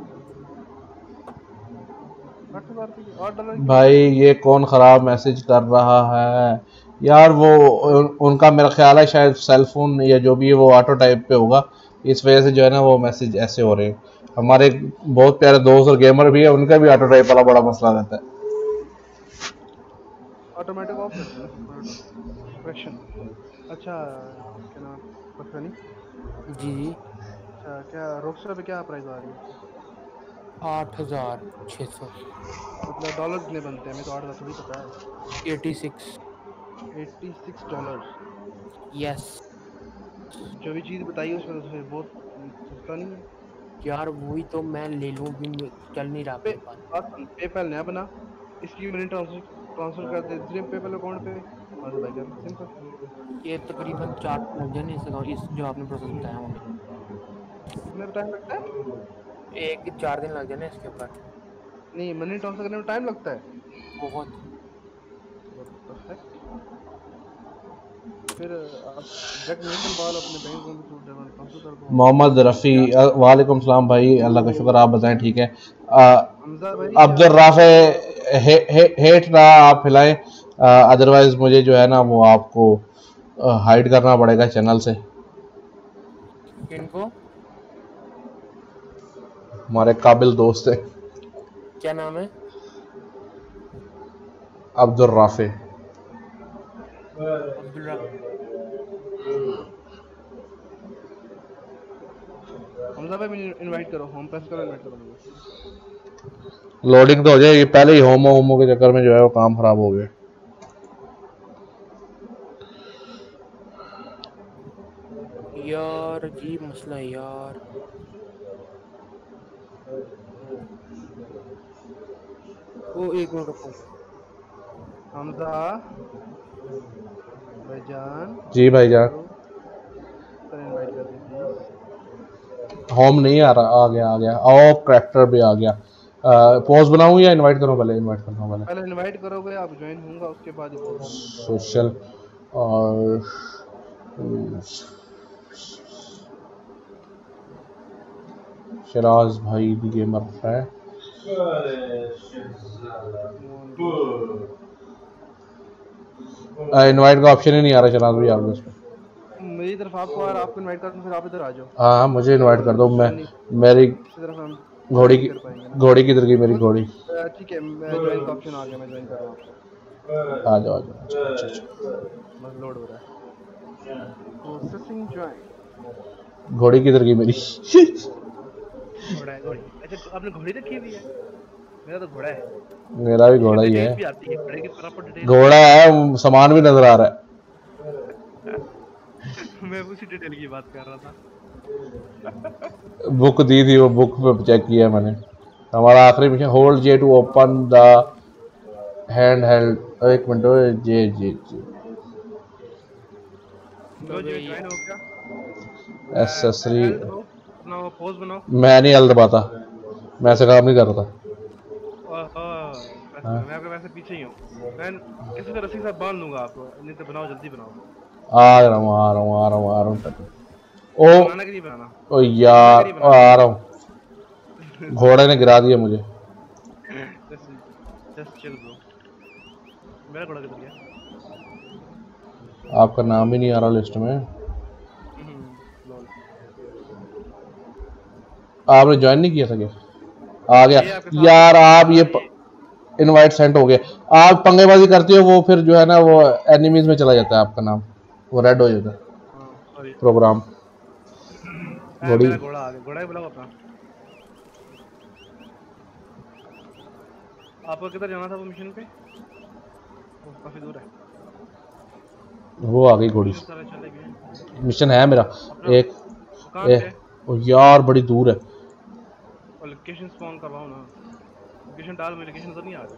8,000 रुपये की, $8 की। भाई ये कौन ख़राब मैसेज कर रहा है यार? वो उनका मेरा ख्याल है शायद सेलफोन या जो भी है वो ऑटो टाइप पे होगा, इस वजह से जो है ना वो मैसेज ऐसे हो रहे हैं। हमारे एक बहुत प्यारे दोस्त और गेमर भी है, उनका भी ऑटो टाइप वाला बड़ा मसला रहता है। ऑटोमेटिक ऑफ कर देना करेक्शन। अच्छा क्या नाम, पता नहीं। जी जी। अच्छा क्या रॉकस्टार पे क्या प्राइस आ रही है? 8600। मतलब डॉलर कितने बनते हैं? हमें तो 8,000 थोड़ी पता है। 86। $86। यस। जो भी चीज़ बताई उसमें तो फिर बहुत सस्ता नहीं है। यार वही तो मैं ले लूं भी, चल नहीं रहा पे मेरे पास। बात सुन, पेपैल नया बना, इसकी मनी ट्रांसफर ट्रांसफर कर दे तेरे पेपैल अकाउंट पे, वहाँ से बाई कर लो, सिंपल। ये तकरीबन 4 दिन लग जाने इस जो आपने प्रोसेस बताया मुझे। कितना टाइम लगता है? एक 4 दिन लग जाने इसके ऊपर। नहीं, मनी ट्रांसफर करने में टाइम लगता है? बहुत। What the heck? फिर आप डायरेक्ट नहीं डलवा लो अपने बैंक अकाउंट में, ट्रांसफर कर दो वहाँ मोहम्मद रफ़ी, वालेकुम सलाम भाई, अल्लाह का शुक्र, आप बताएं ठीक है। हमजा भाई अब्दुल राफे हेट ना आप हिलाएं, अदरवाइज मुझे जो है ना वो आपको हाइड करना पड़ेगा चैनल से। इनको हमारे काबिल दोस्त है क्या नाम है? अब्दुल राफे। अब्दुल राफ। हमजा भाई मुझे इनवाइट करो, होम प्रेस करो, इनवाइट करो मुझे। लोडिंग तो हो जाएगी, पहले ही होमो के चक्कर में जो है वो काम खराब हो गया। यार जी मसला है यार। वो एक मिनट रुको। हमजा भाईजान जी भाईजान, करो, सर इनवाइट कर दे प्लीज। होम नहीं आ रहा, आ गया और ट्रैक्टर भी आ गया। पोस्ट बनाऊं या इनवाइट करूं? पहले इनवाइट करना पहले। पहले इनवाइट करोगे, आप ज्वाइन होऊंगा, उसके बाद ही पोस्ट दूंगा। सोशल और शराज भाई दी गेमर है। इनवाइट का ऑप्शन ही नहीं आ रहा शराज भाई आपके उसमें। मेरी तरफ आपको आ रहा, आपको इनवाइट कर दूं, फिर आप इधर आ जाओ। हाँ मुझे इनवाइट कर दो, मैं नहीं, मेरी दूसरी तरफ हम घोड़ी ज्वाइन की नहीं कर पाएंगे ना। घोड़ी किधर गई मेरी घोड़ी? ठीक है, मैं ज्वाइन का ऑप्शन आ गया, मैं ज्वाइन कर रहा हूँ आपको। आ जाओ आ जाओ, अच्छा अच्छा। बस लोड हो रहा है, प्रोसेसिंग ज्वाइन। घोड़ी किधर गई मेरी? घोड़ा है, घोड़ी। अच्छा तो आपने घोड़ी रखी हुई है? मेरा तो घोड़ा है। मेरा भी इसकी घोड़ा ही है। डिटेल भी आती है, घोड़े की प्रॉपर डिटेल भी घोड़ा है, सामान भी नजर आ रहा है। मैं उसी डिटेल की बात कर रहा था। बुक दी थी, वो बुक पे चेक किया मैंने। हमारा आखिरी mission, hold J to open the handheld. एक मिनट, जे जे जे लो जी, ज्वाइन हो गया। एसेसरी। एल दबाओ, अपना पोज बनाओ। मैं नहीं हल दबाता, मैं ऐसे काम नहीं करता। मैं आपके वैसे पीछे ही हूँ। मैं किसी तरह रस्सी से बांध लूंगा आपको, नहीं तो बनाओ, जल्दी बनाओ। आ रहा हूँ आ रहा हूँ आ रहा हूँ आ रहा हूँ। ओ बनाना कि नहीं बनाना? ओ बनाना कि यार नहीं बनाना? आ रहा हूँ। घोड़े ने गिरा दिया मुझे। Just chill bro. मेरा घोड़ा किधर गया? आपका नाम ही नहीं आ रहा लिस्ट में। लॉल। आपने ज्वाइन नहीं किया था क्या? आ गया ये आपके साथ यार। आप ये ये इनवाइट सेंड हो गया। आप पंगेबाजी करते हो, वो फिर जो है ना वो एनिमीज में चला जाता है, आपका नाम वो रेड हो जाता है सॉरी। प्रोग्राम। घोड़ी मेरा घोड़ा आ गया, घोड़ा ही बुलाओ अपना। आपको किधर जाना था वो मिशन पे? वो काफी दूर है। वो आ गई घोड़ी। मिशन सारे चले गए मिशन है मेरा अपना। एक। कहां पे है? ओ यार बड़ी दूर है। और लोकेशन स्पॉन करवाओ ना, लोकेशन डाल, मेरी लोकेशन नजर नहीं आ रही।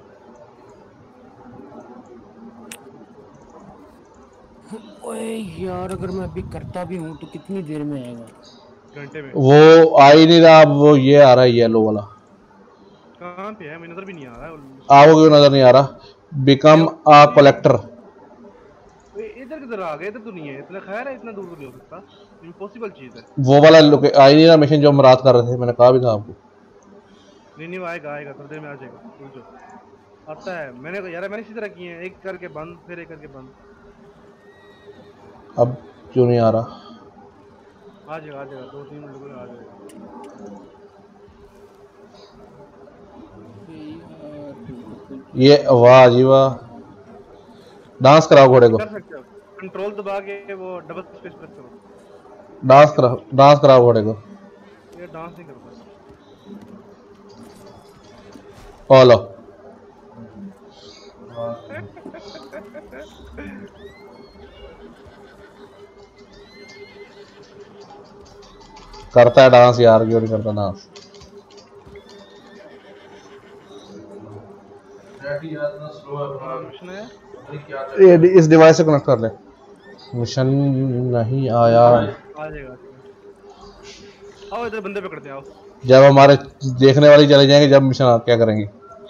ओए यार अगर मैं अभी करता भी हूँ तो कितनी देर में आएगा? घंटे में। वो आ ही नहीं रहा, अब वो ये आ रहा है येलो वाला। कहां पे है? मुझे नजर भी नहीं आ रहा है। आपको क्यों नजर नहीं आ रहा? Become a collector. इधर किधर आ गए? इधर तो नहीं है इतना, खैर है इतना दूर तो नहीं हो सकता, इम्पॉसिबल चीज है। वो वाला आ ही नहीं रहा मिशन जो हम रात कर रहे थे, मैंने कहा भी था आपको। नहीं वो आएगा आएगा, थोड़ी देर में आ जाएगा, रुक जाओ। आता है, मैंने यार मैंने इसी तरह किए हैं, एक करके बंद फिर एक करके बंद। अब क्यों नहीं आ रहा? आ जाएगा 2-3 मिनट में आ जाएगा। ये वाह जी वाह, डांस कराओ घोड़े को। कर सकते हो, कंट्रोल दबा के वो डबल स्पेस प्रेस करो। डांस कराओ घोड़े को। ये डांस नहीं करता। ओ लो, करता है डांस यार, क्यों नहीं करता डांस? मिशन है, ये इस डिवाइस से कनेक्ट कर ले। मिशन नहीं आया। आ जाएगा। आओ इधर बंदे पकड़ते हैं, आओ। जब हमारे देखने वाले चले जाएंगे, जब मिशन आप क्या करेंगे?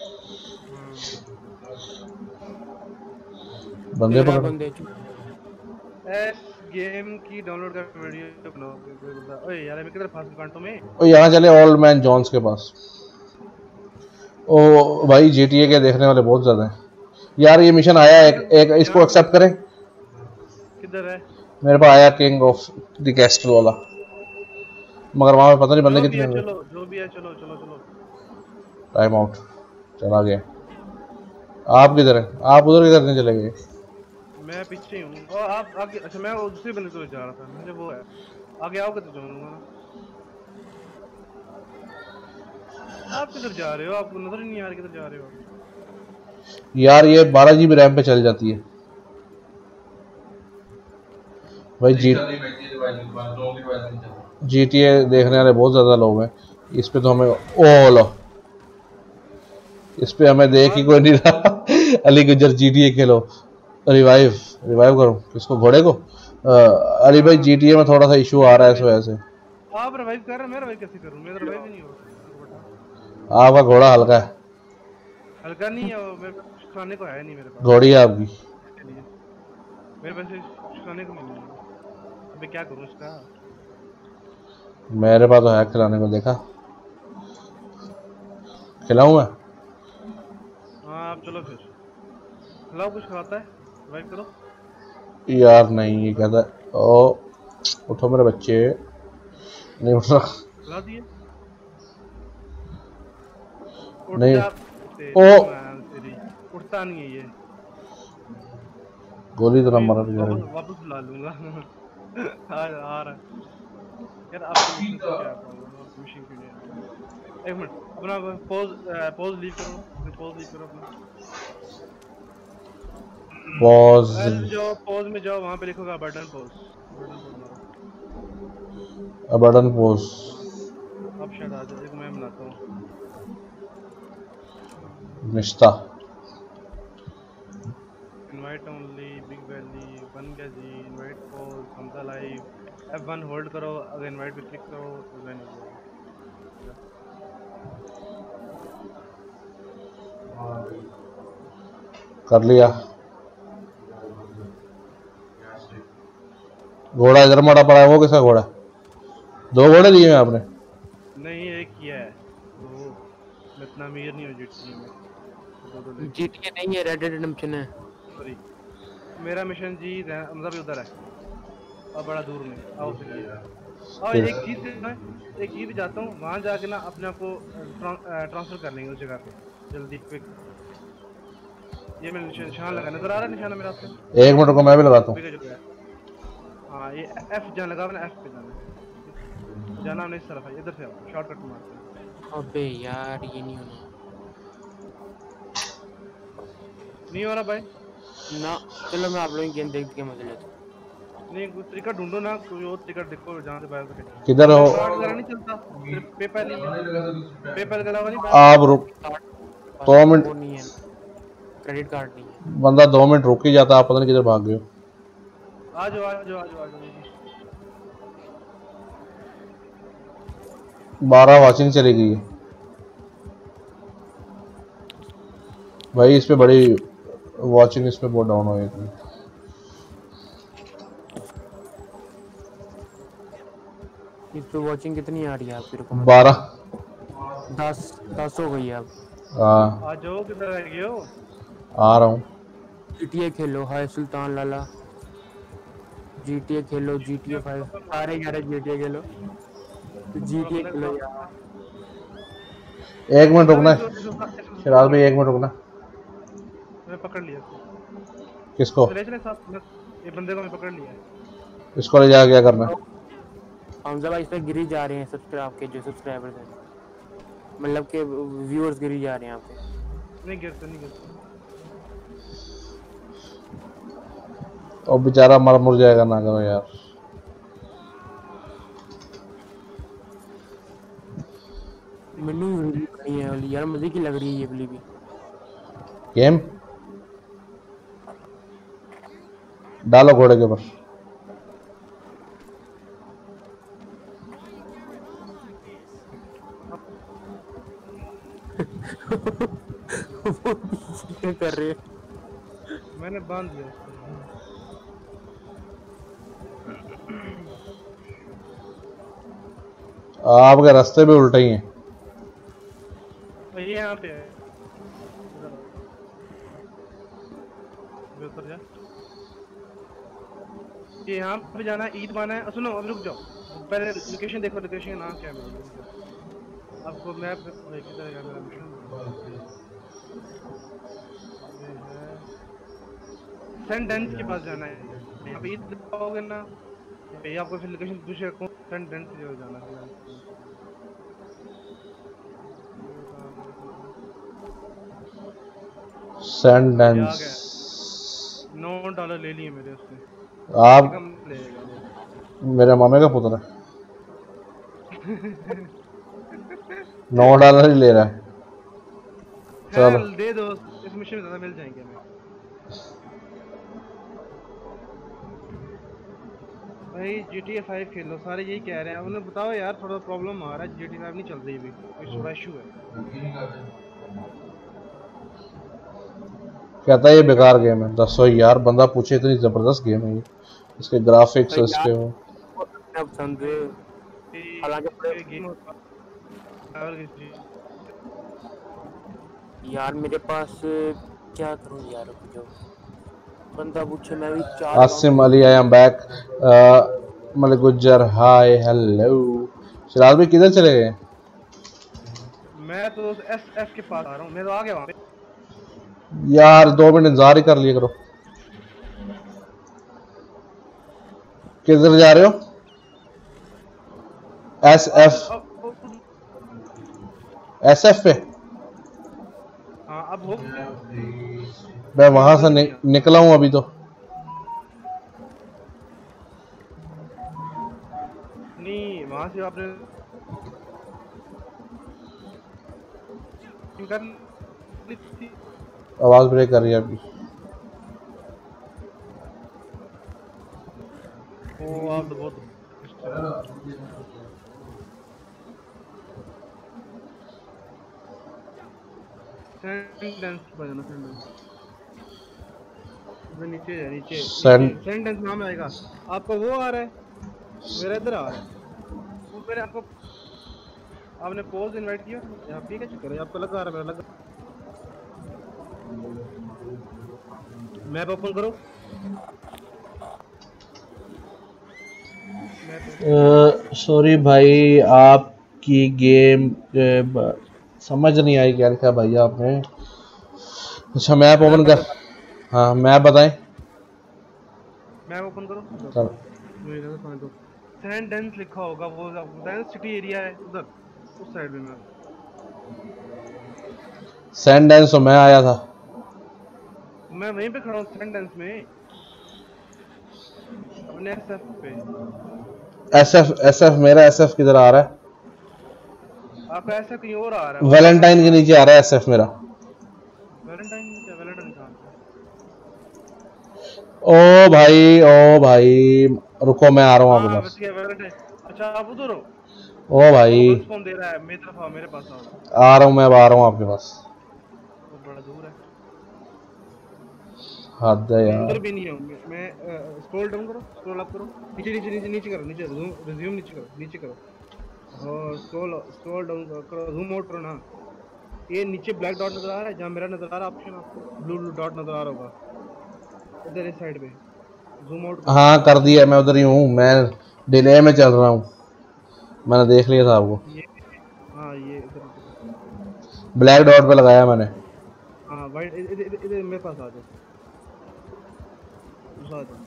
बंदे पकड़। बंदे एस गेम की डाउनलोड का वीडियो बनाओ। ओए यार मैं किधर फंस गया कांटों में। ओ यहाँ चले ओल्ड मैन जॉन्स के पास। ओ भाई GTA के देखने वाले बहुत ज्यादा हैं यार। ये मिशन आया एक इसको एक्सेप्ट करें। किधर है? मेरे पास आया किंग ऑफ द कैस्टल वाला, मगर वहां पे पता नहीं बंदे कितने होंगे। जो भी है चलो चलो चलो। टाइम आउट, चला गया। आप किधर हैं? आप उधर किधर नहीं चले गए? मैं पीछे हूँ और आप आगे। अच्छा मैं वो दूसरे बंदे को जा रहा था, मुझे वो है आगे आओगे तो जाऊंगा ना। आप किधर जा रहे हो? आपको नजर ही नहीं आ रहा किधर जा रहे हो यार ये 12 GB रैम पे चल जाती है भाई। GTA देखने वाले बहुत ज्यादा लोग हैं इस पे, तो हमें ओ लो, इस पे हमें देख ही कोई नहीं रहा। अली गुजर GTA खेलो। रिवाइव करो किसको? घोड़े को। अली भाई GTA में थोड़ा सा इशू आ रहा है इस वजह से। आप रिवाइव कर रहे हैं, मैं रिवाइव कैसे करूं? मेरा रिवाइव ही नहीं हो रहा। आपका घोड़ा हल्का है। हल्का नहीं है वो, मेरे पास खाने को है नहीं मेरे पास। घोड़ी है आपकी? मेरे पास खाने को नहीं है, अबे क्या करूं इसका? मेरे पास तो है खिलाने को, देखा खिलाऊं मैं? हाँ आप चलो फिर खिलाओ, कुछ खाता है, रिवाइव करो। यार नहीं, ये कहता है ओ उठो मेरे बच्चे, नहीं उठ रहा। खिला दिए नहीं ओ तेरी उठता नहीं है ये। गोली तो नंबर आ रही। वापस ला लूंगा। आ रहा यार। आपको मिशन से क्या प्रॉब्लम है? मिशन क्यों नहीं आ रहा? एक मिनट अपना पॉज लीव करो अपना। पॉज में जाओ, वहां पे लिखोगा बटन पॉज मारो। बटन पॉज अब शायद आ जाए। मैं बनाता हूँ निश्ता। इनवाइट ओनली बिग वैली बन गया जी। Invite pause Hamza live F1 hold करो, अगर इनवाइट पे क्लिक करो तो ज्वाइन हो जाएगा। कर लिया। घोड़ा इधर मरा पड़ा है, वो किसका घोड़ा? 2 घोड़े लिए हैं आपने? नहीं एक किया है, तो मैं इतना अमीर नहीं हूँ GTA में। GTA नहीं है, रेड डेड रिडेम्पशन है। सॉरी मेरा मिशन जी मतलब उधर है और बड़ा दूर में। आओ फिर और एक चीज भी जाता हूँ वहाँ जाके ना अपने आप को ट्रांसफर कर लेंगे उस जगह पे जल्दी क्विक। ये मैं निशान लगा, नजर आ रहा है निशान मेरा आपको? 1 मिनट को मैं भी लगाता हूँ। हाँ ये F जहाँ लगा ना, F पे जाना हमने इस तरफ है, इधर से आओ शॉर्टकट मारते हैं। अबे यार ये नहीं होना। नहीं हो रहा भाई ना, चलो मैं आप लोगों की गेम देख के मजे लेता नहीं कोई तरीका ढूंढो ना, कोई और तरीका देखो जहाँ से बाहर सके। किधर हो कार्ड वगैरह नहीं चलता, सिर्फ पेपैल ही है, पेपैल के अलावा नहीं बाहर आप? रुक कार्ड 2 मिनट, वो नहीं है, क्रेडिट कार्ड नहीं है। बंदा 2 मिनट रुक ही जाता, आप पता नहीं किधर भाग गए हो। आ जाओ आ जाओ आ जाओ आ जाओ। 12 वॉचिंग चली गई है भाई, इस पे बड़ी वॉचिंग इस पे बहुत डाउन हो गई थी। इस पे वॉचिंग कितनी आ रही है आपकी? रुको 12। 10 हो गई है अब। हाँ आ जाओ, किधर रह गए हो? आ रहा हूँ। GTA खेलो, हाय सुल्तान लाला। GTA खेलो, GTA 5 सारे कह रहे GTA खेलो, तो GTA खेलो यार। 1 मिनट बंदा भी रुकना है शराज भाई, 1 मिनट रुकना। मैं पकड़ लिया इसको। किसको? चले चले साथ में, ये बंदे को मैं पकड़ लिया है। इसको ले जाकर क्या करना है? हमजा भाई इस पे गिरी जा रहे हैं सब्सक्राइब के जो सब्सक्राइबर्स हैं, मतलब के व्यूअर्स गिरी जा रहे हैं यहाँ पे। नहीं गिरते नहीं गिरते। और बेचारा मर मुर जाएगा ना करो यार। मैनू नहीं है वाली यार, मजे की लग रही है ये वाली भी। गेम डालो घोड़े के ऊपर। क्या कर रहे हैं? मैंने बांध दिया उसको। आपके रास्ते भी उल्टे ही हैं। ये यहाँ पे है, उतर जा। ये यहाँ पे जाना है, ईद माना है। सुनो अब रुक जाओ, पहले लोकेशन देखो, लोकेशन नाम क्या है मेरा? आपको मैप किधर है मेरा मिशन? सेंट डेंस के पास जाना है। यहाँ पे ईद आओगे ना, ये आपको फिर लोकेशन पूछेगा कौन सेंट डेंस की जगह जाना है। Saint dense. $9 ले लिए मेरे उससे। आप कम लेगा वो। मेरे मामे का पुत्र है। $9 ही ले रहा है। चलो दे दो, इस मिशन में ज्यादा मिल जाएंगे हमें। भाई GTA 5 खेल लो, सारे यही कह रहे हैं। उन्हें बताओ यार, थोड़ा प्रॉब्लम आ रहा है, GTA 5 नहीं चल रही अभी, थोड़ा इशू है। कहता है ये बेकार गेम है। दसो यार, बंदा पूछे इतनी जबरदस्त गेम है ये, इसके ग्राफिक्स इसके वो। पसंद हालांकि गेम यार मेरे पास क्या करूं यार, जो बंदा पूछे मैं भी 4 Asim Ali I am back. Malik Gujjar hi hello. Sharaz भाई किधर चले गए? मैं तो SF के पास आ रहा हूँ, मैं तो आ गया वहाँ पे। यार 2 मिनट इंतजार ही कर लिया करो। किधर जा रहे हो? SF पे? हाँ अब हो गया। मैं वहां से निकला हूँ अभी तो। नहीं वहां से आपने कर ली थी। आवाज ब्रेक कर रही है अभी। ओ आप तो बहुत सेंटेंस बजाना, सेंटेंस नीचे है, नीचे सेंटेंस नाम आएगा आपका। वो आ रहा है मेरा, इधर आ रहा है वो। मैंने आपको, आपने पोज इनवाइट किया यहाँ पे, क्या चक्कर है? आपको लगा रहा है, मेरा लगा। मैप ओपन करो। सॉरी भाई, आपकी गेम समझ नहीं आई क्या लिखा भाई आपने। अच्छा मैप ओपन कर। हाँ मैप बताएं। मैप ओपन करो। चलो सैंड डेंस लिखा होगा, वो डेंस सिटी एरिया है उधर, उस साइड में। मैं सैंड डेंस तो मैं आया था। वहीं पे खड़ा हूँ सैंड डेंस में। मैंने एसएफ पे। एसएफ मेरा एसएफ किधर आ रहा है? आपका ऐसा कहीं और आ रहा है, वो कहाँ वैलेंटाइन के दिखा नीचे आ रहा है एसएफ मेरा। वैलेंटाइन क्या, वैलेंटाइन कहाँ पे? ओ भाई रुको, मैं आ रहा हूँ आपके हाँ बच पास। गया वैलेंटाइन। अच्छा आप उधर हो? ओ वो भाई गलत स्पॉन दे रहा है, मेरी तरफ आओ, मेरे पास आओ। आ रहा हूँ, मैं अब आ रहा हूँ आपके पास। वो बड़ा दूर है, हद है मैं यार। अंदर भी नहीं हूँ। मैं स्क्रॉल डाउन करो, स्क्रॉल अप करो, नीचे नीचे नीचे नीचे करो, नीचे रिज्यूम नीचे करो, नीचे करो। और स्क्रॉल स्क्रॉल डाउन करो, जूम आउट करो ना। ये नीचे ब्लैक डॉट नजर आ रहा है, जहाँ मेरा नजर आ रहा है ऑप्शन, आपको ब्लू ब्लू डॉट नजर आ रहा होगा इधर इस साइड पे। जूम आउट करो। हाँ कर दिया, मैं उधर ही हूँ, मैं डिले में चल रहा हूँ। मैंने देख लिया था आपको, ये हाँ ये इधर इधर। ब्लैक डॉट पे लगाया मैंने। हाँ वाइट, इधर इधर इधर मेरे पास आ जाओ, दूसरा आ जाओ,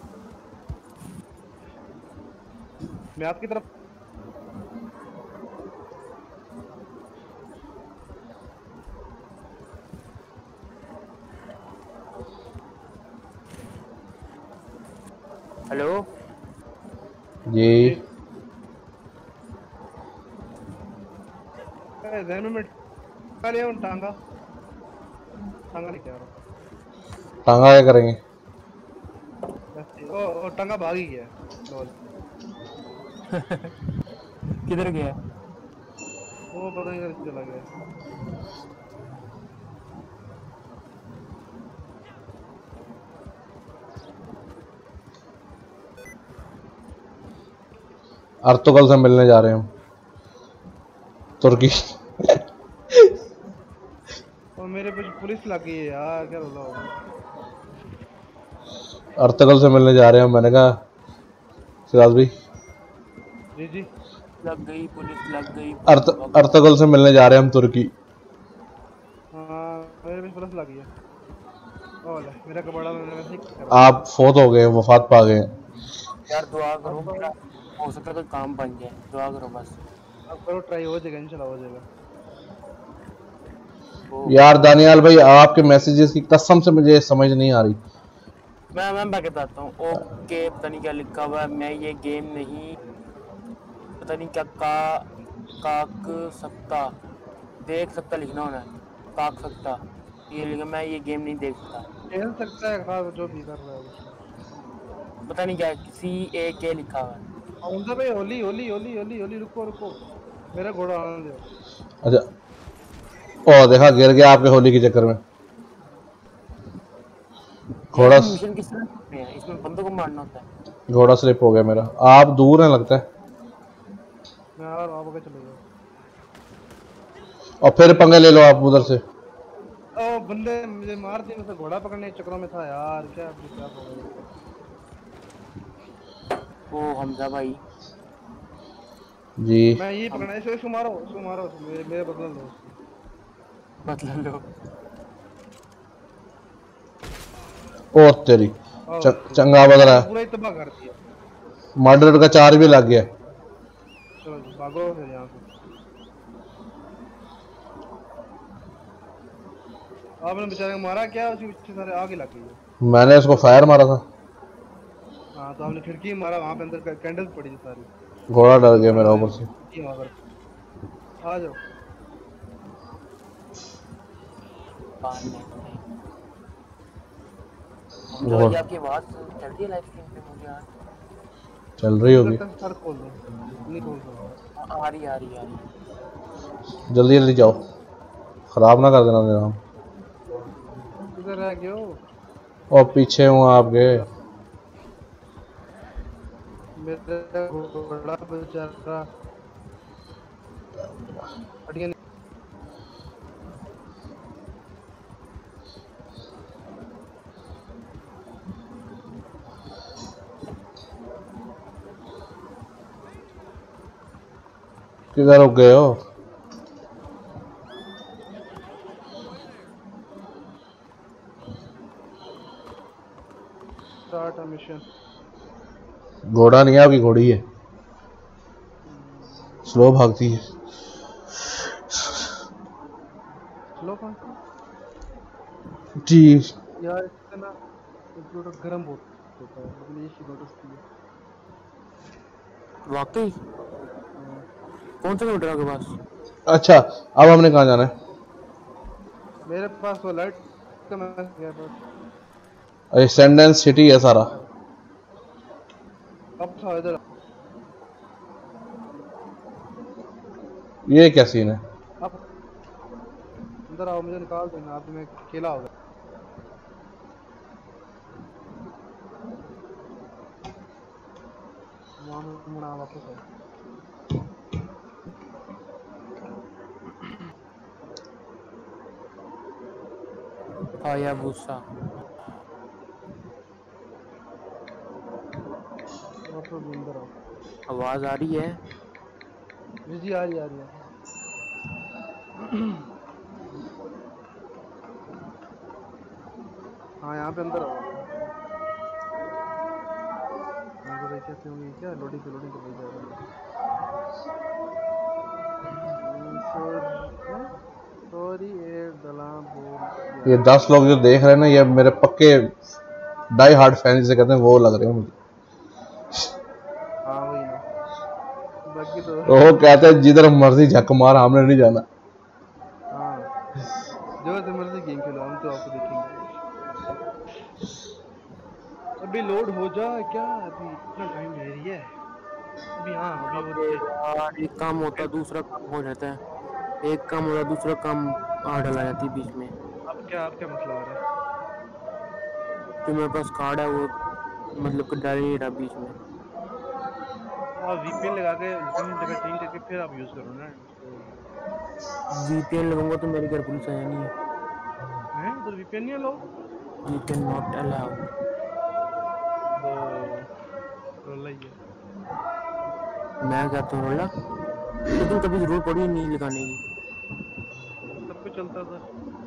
मैं आपकी तरफ। हेलो जी जी जहन में पहले उन टांगा टांगा लेके आ रहा हूँ। टांगा क्या करेंगे? ओ टांगा भाग ही गया है। लॉल, किधर गया? वो पता नहीं किधर चला गया। अर्तुगल से मिलने जा रहे हैं हम, तुर्की। और मेरे पे पुलिस लग गई है यार, क्या रोला होगा। अर्तुगल से मिलने जा रहे हैं हम, मैंने कहा सिराज भाई जी जी। लग गई पुलिस, लग गई पुलिस, भागो अर्तुगल से मिलने जा रहे हैं हम, तुर्की। हाँ मेरे पे पुलिस लग गई है। ओ ले, मेरा कपड़ा मैंने वैसे ही कर दिया। आप फोत हो गए, वफात पा गए। यार दुआ करो, अब मेरा हो सकता है कोई काम बन जाए, दुआ करो बस। अब करो ट्राई, हो जाएगा इंशाल्लाह, हो जाएगा। यार दानियाल भाई, आपके मैसेजेस की कसम से मुझे समझ नहीं आ रही। मैं बताता हूँ। ओके पता नहीं क्या लिखा हुआ है, मैं ये गेम नहीं, पता नहीं क्या काक सकता, देख सकता लिखना होना है, काक सकता ये लिखा, मैं ये गेम नहीं देख सकता। खेल सकता है, खा जो भी कर रहा है उसको। पता नहीं क्या CAK लिखा हुआ है। हमजा भाई होली होली होली होली होली, रुको रुको, मेरा घोड़ा आने दो। अच्छा, ओ देखा, गिर गया आपके होली के चक्कर में यार घोड़ा। इसमें मिशन किस तरह करते हैं? इसमें बंदों को मारना होता है। घोड़ा स्लिप हो गया मेरा। आप दूर हैं लगता है, मैं आ रहा हूँ, आप आगे चले जाओ। और फिर पंगे ले लो आप उधर से। ओ बंदे मुझे मार दिए, मैं तो घोड़ा पकड़ने के चक्करों में था यार, क्या क्या होगा। ओ हमजा भाई जी मैं यही हम पकड़ना है, इसको मारो, इसको मारो, मेरे बदला लो उसको। बदला लो। ओ तेरी, आओ चंगा बदला है। पूरा ही तबाह कर दिया। मर्डर का चार्ज भी लग गया। चलो जी, भागो फिर यहाँ से। आपने बेचारे को मारा क्या, उसके पीछे सारे आगे लग गई है। मैंने उसको फायर मारा था। हाँ तो आपने खिड़की में मारा, वहाँ पे अंदर कैंडल्स पड़ी थी सारी। घोड़ा डर गया नुकसान मेरा आया ऊपर से। खिड़की वहाँ पर। आ जाओ। कान में नहीं। हमजा भाई घोड़ा आपकी आवाज चल रही है लाइव स्ट्रीम पे मुझे यार। चल रही मुझे होगी। लगता है सर खोल दो, नहीं खोल सकता। आ रही आ रही आ रही। जल्दी जल्दी जाओ, खराब ना कर देना मेरा नाम। किधर रह गए हो? और पीछे हूँ आपके। मेरा घोड़ा बेचारा हट गया। किधर रुक गए हो? Start mission. घोड़ा नहीं है, आपकी घोड़ी है, स्लो भागती है। स्लो कौन जी यार, इससे ना कंप्यूटर गर्म बहुत होता है, मैंने ये चीज नोटिस की है। वाकई कौन सा कंप्यूटर आपके पास? अच्छा अब हमने कहाँ जाना है? मेरे पास वो लाइट का मैसेज गया बस। अरे सेंडेंस सिटी है सारा। अब था इधर। ये क्या सीन है? अब अंदर आओ, मुझे निकाल देना, आप मैं अकेला हो गया। वहाँ पे मुड़ा वापस आओ। आया भूसा। वापस अंदर आओ। आवाज आ रही है? जी जी, आ रही है। हाँ यहाँ पे अंदर आओ। हाँ तो भाई कैसे होंगे क्या? लोडिंग पे जा रहा है। सॉरी ए दला बोल ये गया। 10 लोग जो देख रहे हैं ना, ये मेरे पक्के डाई हार्ड फैन जिसे कहते हैं वो लग रहे हैं मुझे। हाँ वही ना, बाकी तो वो कहते हैं जिधर मर्जी झक मार, हमने नहीं जाना। हाँ, जो से मर्जी गेम खेलो, हम तो आपको देखेंगे। अभी लोड हो जा क्या? अभी इतना टाइम ले रही है अभी? हाँ अभी वो अबे यार, एक काम होता दूसरा काम हो जाता है, एक काम होता दूसरा काम आ डला जाती है बीच में। अब क्या मसला हो रहा है? जो मेरे पास कार्ड है वो मतलब कि डाल नहीं रहा बीच में। आप वीपीएन लगा के लोकेशन जगह चेंज करके फिर आप यूज करो ना इसको। वीपीएन लगाऊंगा तो मेरे घर पुलिस आ जानी है। हैं तो वीपीएन नहीं लो वीपीएन नॉट अलाउड। तो रोला ही है। मैं कहता हूँ रोला, लेकिन कभी जरूरत पड़ी नहीं लगाने की। सब कुछ चलता था।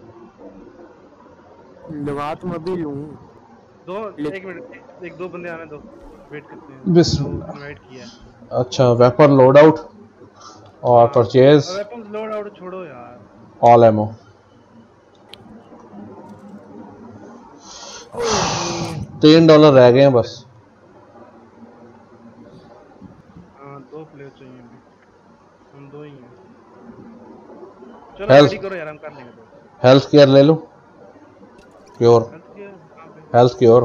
लगा तो मैं भी लूँ दो एक लेकिन मिनट, एक दो बंदे आने दो, वेट करते हैं। मैंने वो बिस्मिल्लाह। इनवाइट किया है। अच्छा वेपन लोड आउट और हाँ परचेज वेपन्स लोड आउट छोड़ो यार। All ammo. $3 रह गए हैं बस। हाँ दो प्लेयर चाहिए अभी, हम दो ही हैं। चलो हेल्थ रेडी करो यार, हम कर लेंगे दो। हेल्थ केयर ले लूं? क्योर? हेल्थ केयर कहाँ पे? Health cure?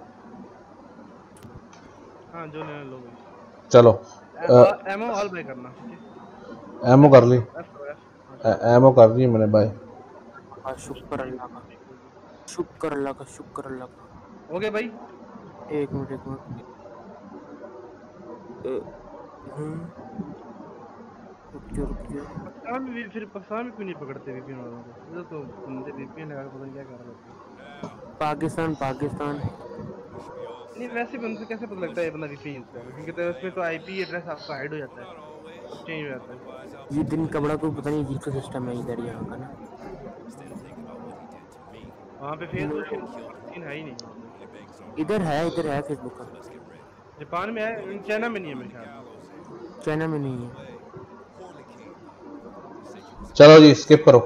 हाँ जो लेना लो भाई। चलो एमो ऑल बाय करना, ठीक है? एमो एफ कर ली। करो, एफ करो, एफ। हाँ चलो। एमो कर ली मैंने भाई। शुक्र अल्लाह का, शुक्र अल्लाह का, शुक्र अल्लाह का। ओके भाई। एक मिनट एक मिनट। रुक जाओ रुक जाओ। पाकिस्तान में भी फिर पाकिस्तान में क्यों नहीं पकड़ते वीपीएन वालों को? इधर तो बंदे वीपीएन लगा के पता नहीं क्या कर रहे होते हैं। पाकिस्तान पाकिस्तान नहीं वैसे भी उनको कैसे पता लगता है ये बंदा वीपीएन यूज कर रहा है? क्योंकि तो उसमें तो आईपी एड्रेस आपका हाइड हो जाता है, सब चेंज हो जाता है। ये दिन का बड़ा कोई पता नहीं अजीब सा सिस्टम है इधर यहाँ का ना। वहाँ पे फेसबुक सीन है ही नहीं वहाँ पे। इधर है फेसबुक का। जापान में है, चाइना में नहीं है मेरे ख्याल में। चाइना में नहीं है। चलो जी स्किप करो।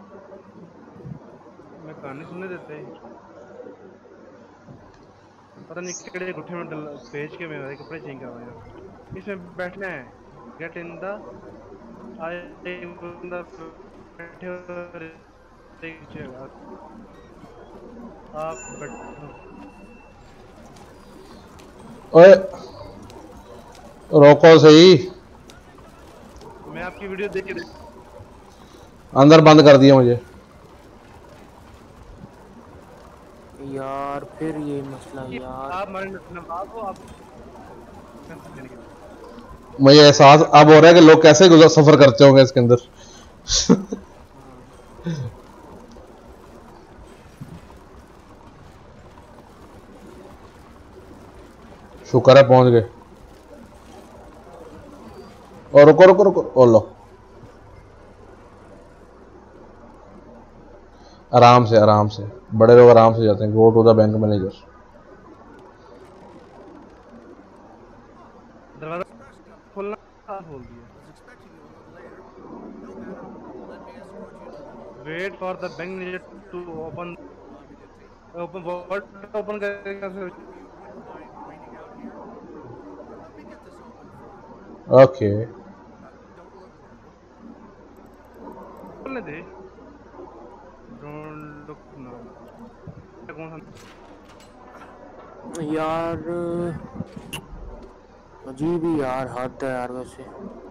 मैं कहानी सुनने देते हैं, पता नहीं केड़े गुठे में भेज के मेरे कपड़े चेंज करवाया। इसमें बैठना है, गेट इन द आई बंदा बैठे और नीचे आप बैठो। ओए रोको सही। मैं आपकी वीडियो देख के अंदर बंद कर दिया मुझे। यार फिर ये मसला यार। आप हमारे नवाब हो, आप मुझे एहसास अब हो रहा है कि लोग कैसे गुजर सफर करते होंगे इसके अंदर। शुक्र है पहुंच गए। और रुको रुको रुको, ओ लो आराम से बड़े लोग आराम से जाते हैं। Go to the bank manager. दरवाजा खोलना खोल दिया। Wait for the bank manager to open vault open करेगा। ओके बोलने दे। Don't look now. कौन सा? यार अजीब ही यार, हद है यार वैसे।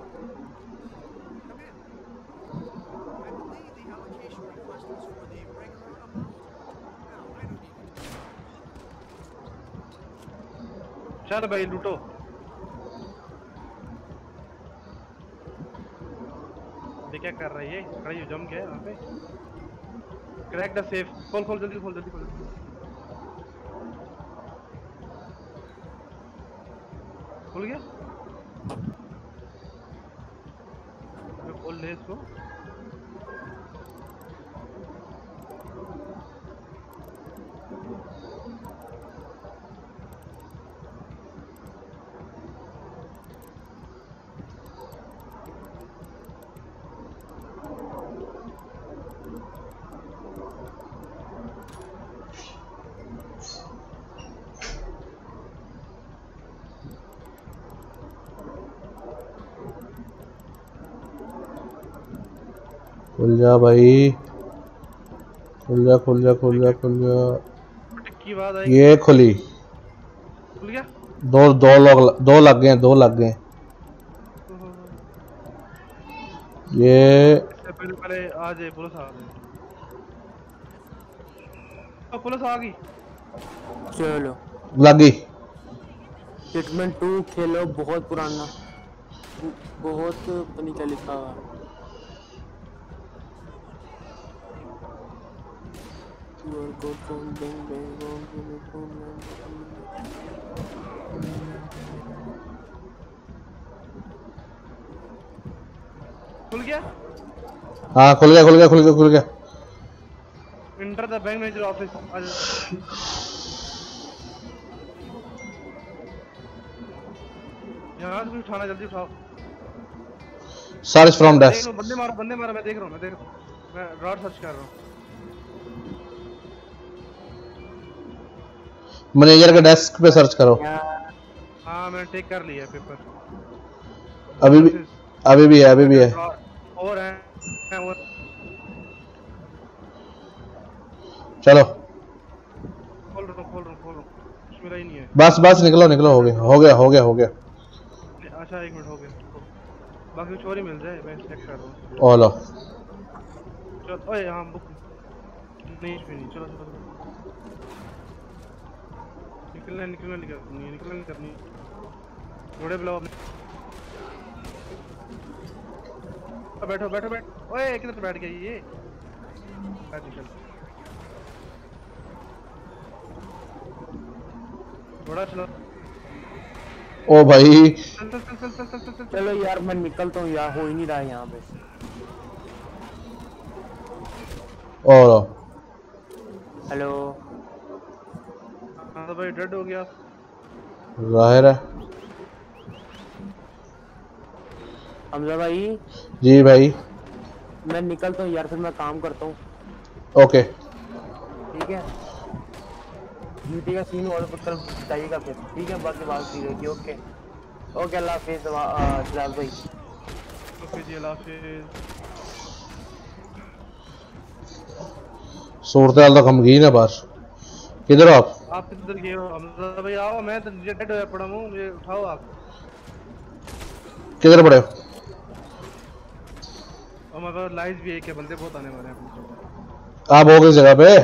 चल भाई लूटो। ये क्या कर रहा है ये? खड़ा ही जम गया यहाँ पे। Crack the safe. खोल खोल जल्दी खोल जल्दी खोल। खुल गया? अबे खोल ले इसको। खुल जा भाई, खुल जा खुल जा खुल जा खुल जा। की बात आई। ये खुली। खुल गया? दो लग गए, दो लग गए। ये इससे पहले आ जाए पुलिस आ गई। पुलिस आ गई। चलो लगी। हिटमैन 2 खेलो, बहुत पुराना, बहुत पता नहीं क्या लिखा हुआ। खुल गया? हाँ खुल गया खुल गया खुल गया खुल गया। Enter the bank manager office. यहाँ से कुछ उठाना, जल्दी उठाओ। सर्च फ्रॉम देख डेस्क। लो, बंदे मारो मैं देख रहा हूँ मैं रॉड सर्च कर रहा हूँ। मैनेजर के डेस्क पे सर्च करो। हाँ मैंने टेक कर लिया पेपर। अभी भी है, अभी भी है। और है और। चलो खोल रहा हूँ। कुछ मेरा ही नहीं है। बस बस निकलो निकलो, हो गया हो गया। अच्छा 1 मिनट हो गया। बाकी कुछ और ही मिल जाए, मैं चेक कर रहा हूँ। ओ लो चल ओए हाँ बुक नहीं इसमें नहीं। चलो निकलना करनी। घोड़े बुलाओ अपने। बैठो ओए किधर बैठ गया ये? चल घोड़ा चलो। ओ भाई। चल। चलो यार मैं निकलता हूँ यार, हो ही नहीं रहा है यहाँ पे। ओ लो हेलो हाँ तो भाई डेड हो गया। जाहिर है। हमजा भाई जी भाई। मैं निकलता हूँ यार, फिर मैं काम करता हूँ। ओके ठीक है, ड्यूटी का सीन और कल बताइएगा फिर। ठीक है, बाकी बात ठीक होगी। ओके अल्लाह हाफिज़ जलाल भाई। ओके जी अल्लाह हाफिज़। सूरत हाल तो गमगीन है बस। किधर हो आप? किधर गए हो? हमजा भाई आओ, मैं तो डेड होया पड़ा हूँ, मुझे उठाओ आप। किधर पड़े हो? और मेरे पास लाइफ भी है कि बंदे बहुत आने वाले हैं। आप हो किस जगह पे?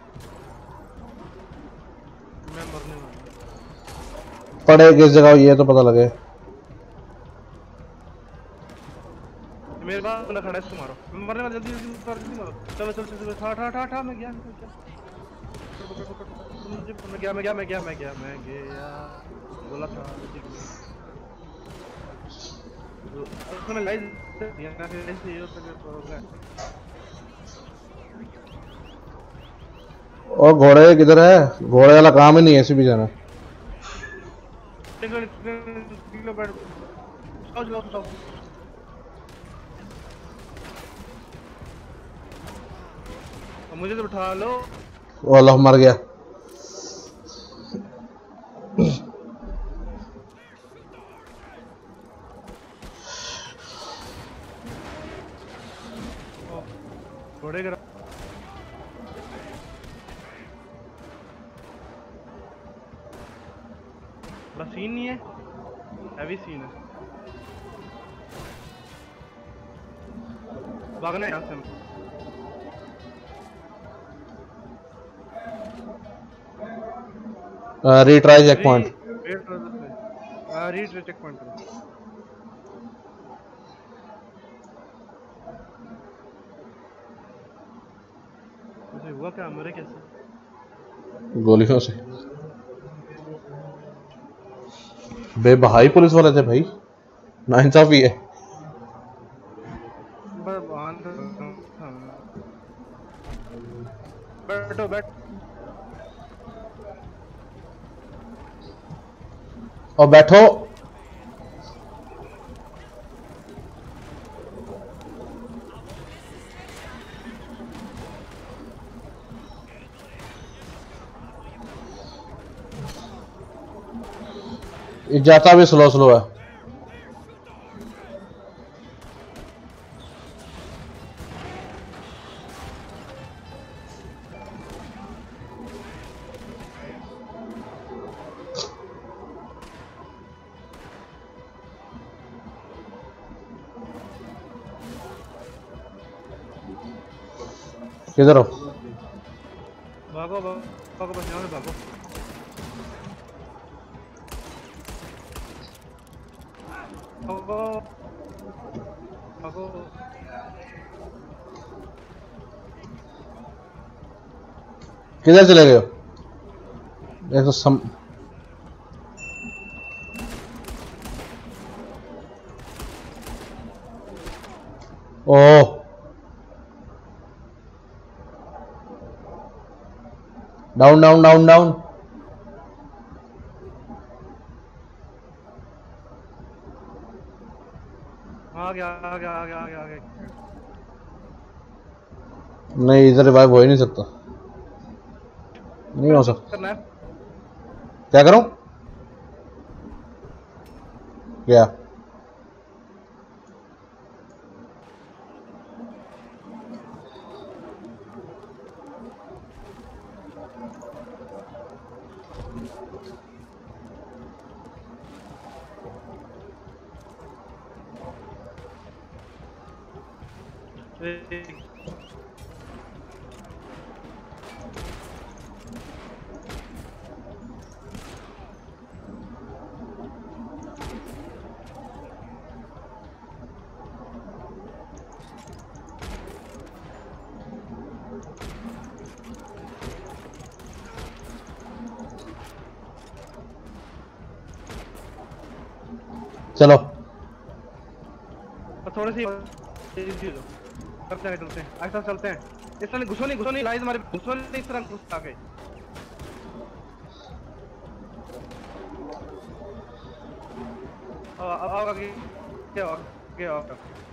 मैं मरने वाला हूँ। पड़े किस जगह हो, ये तो पता लगे। मेरे पास बंदा खड़ा है, इसको मारो। मरने वाला, जल्दी मारो। चलो ठा मैं गया। मैं गया बोला था। उसने लाइट दिया ना, फिर ऐसे ही होता है। और घोड़े किधर है? घोड़े वाला काम ही नहीं है, ऐसे भी जाना। मुझे तो उठा लो। ओ अल्लाह मर गया। घोड़े का बस सीन नहीं है, हैवी सीन है। भागना है यहाँ से हम। Retry checkpoint. Retry checkpoint करो। उसे हुआ क्या, मरे कैसे? गोलियों से। बेबहाई पुलिस वाले थे भाई, नाइंसाफी है। बैठो बैठ। और बैठो। जाता भी स्लो स्लो है। किधर हो? भागो भागो बस, यहाँ से भागो। भागो भागो। किधर चले गए हो? एक तो oh, down down down down. आ गया आ गया आ गया आ गया आ गया। नहीं, इधर रिवाइव हो ही नहीं सकता। नहीं हो सकता। करना है। क्या करूं? क्या? चलो थोड़ी सी करते हैं, चलते हैं ऐसा चलते हैं। इस तरह घुसो नहीं लाइज हमारे घुसो नहीं, इस तरह घुस आके। आओ आगे आगे आओ।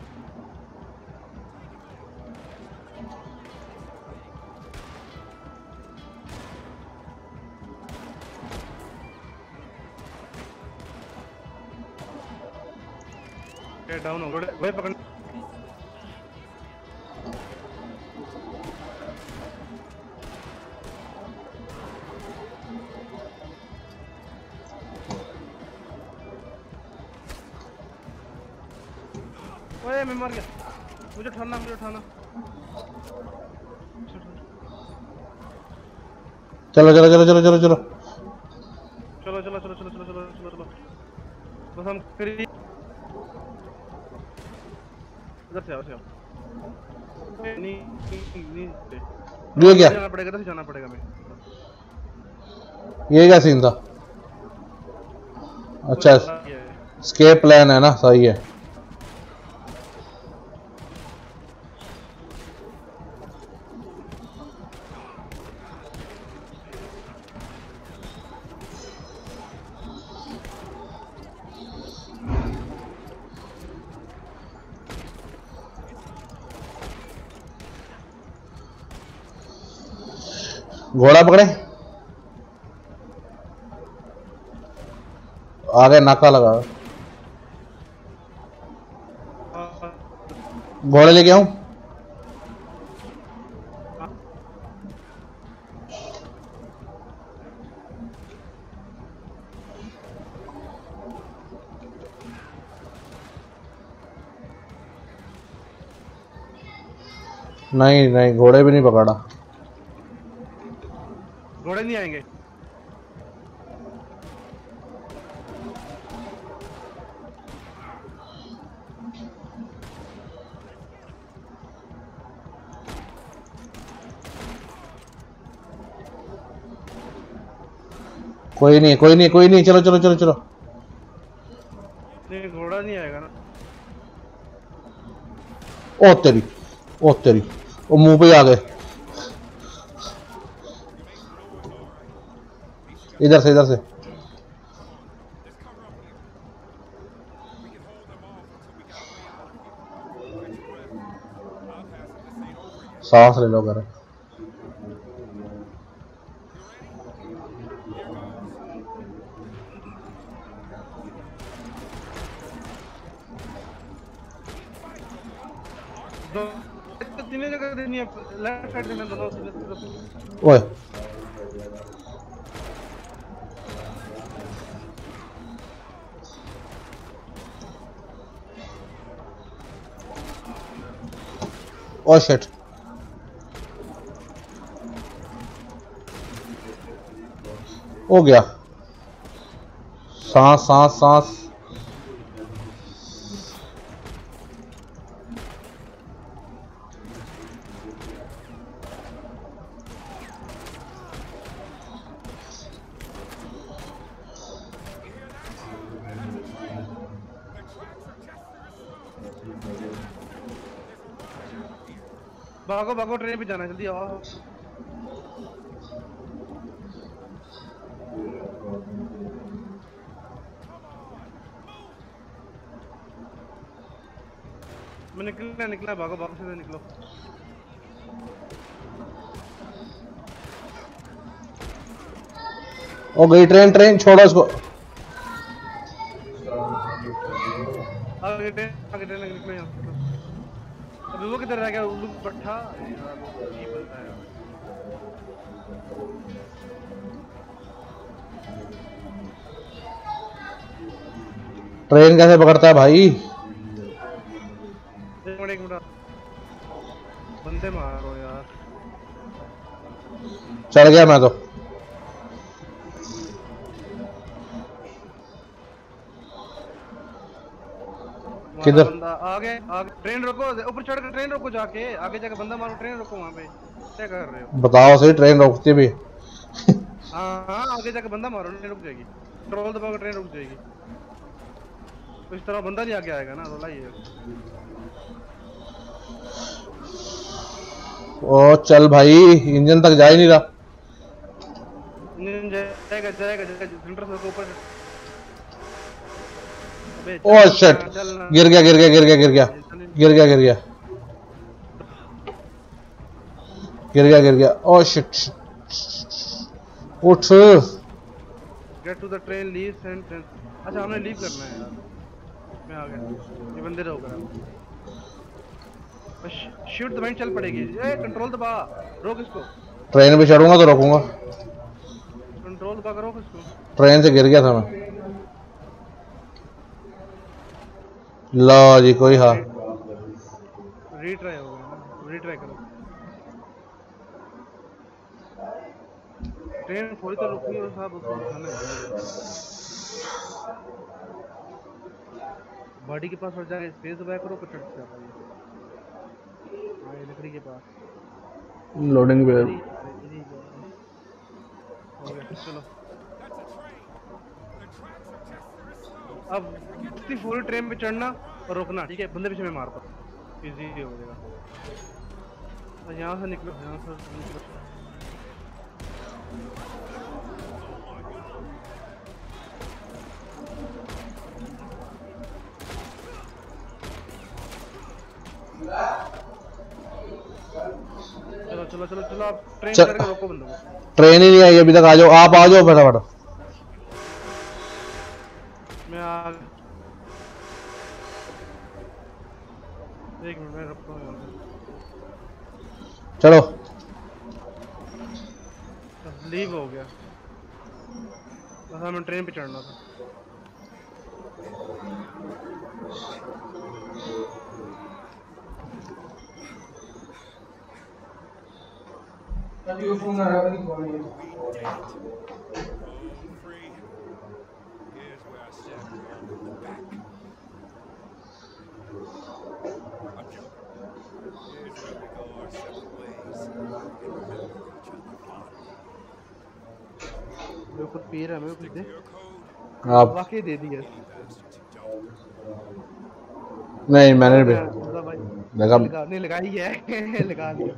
डाउन हो गए पकड़। ओए मैं मर गया, मुझे उठाना चलो चलो चलो चलो चलो चलो चलो बस हम करीब। इधर से आओ नहीं ये क्या? जाना पड़ेगा, तो जाना पड़ेगा। मैं ये क्या सीन था? अच्छा, स्केप प्लान है ना, सही है। घोड़ा पकड़े, आगे नाका लगा। घोड़े लेके आऊं? नहीं नहीं, घोड़े भी नहीं पकड़ा। घोड़े नहीं आएंगे। कोई नहीं कोई नहीं कोई नहीं, चलो चलो चलो चलो। नहीं घोड़ा नहीं आएगा ना। ओ तेरी, ओ तेरी, वो मुंह पे ही आ गए। इधर से इधर से। सांस ले लो कर। तो तीनों जगह देनी है, लेफ्ट साइड देना दोनों तरफ। ओए ओ शिट, हो गया। सांस सांस सांस। भागो भागो, ट्रेन पे जाना है, जल्दी आओ। मैं निकलना निकला, भागो भागो से निकलो। ओ गई ट्रेन, ट्रेन छोड़ो इसको। आगे ट्रेन निकलो यहाँ से। अभी वो किधर रह गया, उल्लू पट्टा यार, वो अजीब बनता है यार। ट्रेन कैसे पकड़ता है भाई? एक मिनट, बंदे मारो यार। चढ़ गया मैं तो। किधर? बंदा आगे आगे, ट्रेन रोको, ऊपर चढ़ कर ट्रेन रोको, जाके आगे जाके बंदा मारो, ट्रेन रोको वहां पे। क्या कर रहे हो? बताओ सही, ट्रेन रोकती भी? हाँ आगे जाके बंदा मारो, ट्रेन रुक जाएगी। कंट्रोल दबाओ, ट्रेन रुक जाएगी। तो इस तरह बंदा नहीं आगे आएगा ना, रोला ही है। ओ चल भाई, इंजन तक जा ही नहीं रहा। इंजन जाएगा जाएगा जाएगा, सेंटर से ऊपर। अबे ओ शिट, गिर गया गिर गया गिर गया गिर गया गिर गया गिर गया गिर गया गिर गया। ओ शिट, उठ। Get to the train, leave send train. अच्छा हमने लीव करना है यार। मैं आ गया, ये बंदे रोक रहा है। शूट द माइंड चल पड़ेगी। ए कंट्रोल दबा, रोक इसको। ट्रेन पे चढ़ूंगा तो रोकूंगा। कंट्रोल दबा कर रोक इसको। ट्रेन से गिर गया था मैं। लो जी, कोई हाँ। रीट्राई हो गया ना, रीट्राई करो। ट्रेन थोड़ी तो रुकी है साहब, उसको उठाना है। बॉडी के पास और जाके स्पेस दबाया करो, ऊपर चढ़ जाता है। हाँ ये लकड़ी के पास। लोडिंग पे। हो गया, चलो। अब इतनी फुल ट्रेन पे चढ़ना और रुकना, ठीक है? बंदे पीछे में मारता, इजी हो जाएगा। और यहाँ से निकलो, यहाँ से निकलो। चलो चलो चलो चलो, आप ट्रेन करके रोको बंदों को। ट्रेन ही नहीं आई अभी तक। आ जाओ, आप आ जाओ फटाफट। मैं आ, एक मिनट में रुकता हूँ। चलो लीव हो गया, बस हमें ट्रेन पे चढ़ना था। मैं खुद पी रहा है, मैं खुद दे आप वाकई दे दिया। नहीं मैंने भी मतलब भाई लगा। नहीं लगा ही है लगा लिया।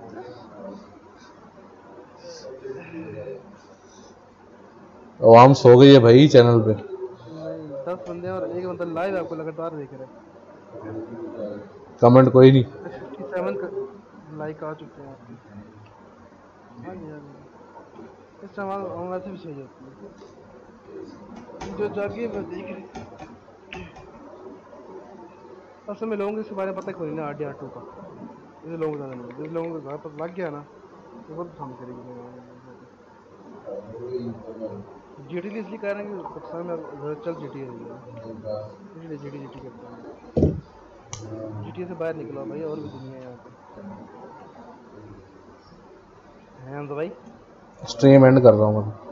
आवाम सो गई है भाई चैनल पे। नहीं 10 बंदे और एक बंदा लाइव आपको लगातार देख रहा है। कमेंट कोई नहीं। 57 लाइक आ चुके हैं आपके। हाँ जी हाँ जी, इस टाइम हम वैसे भी सही होती है, जो जागे वो देख रहे। असल में लोगों को इसके बारे में पता कोई नहीं ना, RDR2 का इसे लोगों को ज़्यादा नहीं, जिस लोगों को ज़्यादा पता लग गया ना तो बहुत पसंद करेगी लोग। GTA इसलिए कह रहे हैं कि पाकिस्तान में ज़्यादा चल GTA रही है ना, इसलिए GTA करते हैं लोग। GTA से बाहर निकलो भाई, और भी दुनिया है यहाँ पे, हैं तो भाई। स्ट्रीम एंड कर रहा हूँ मैं।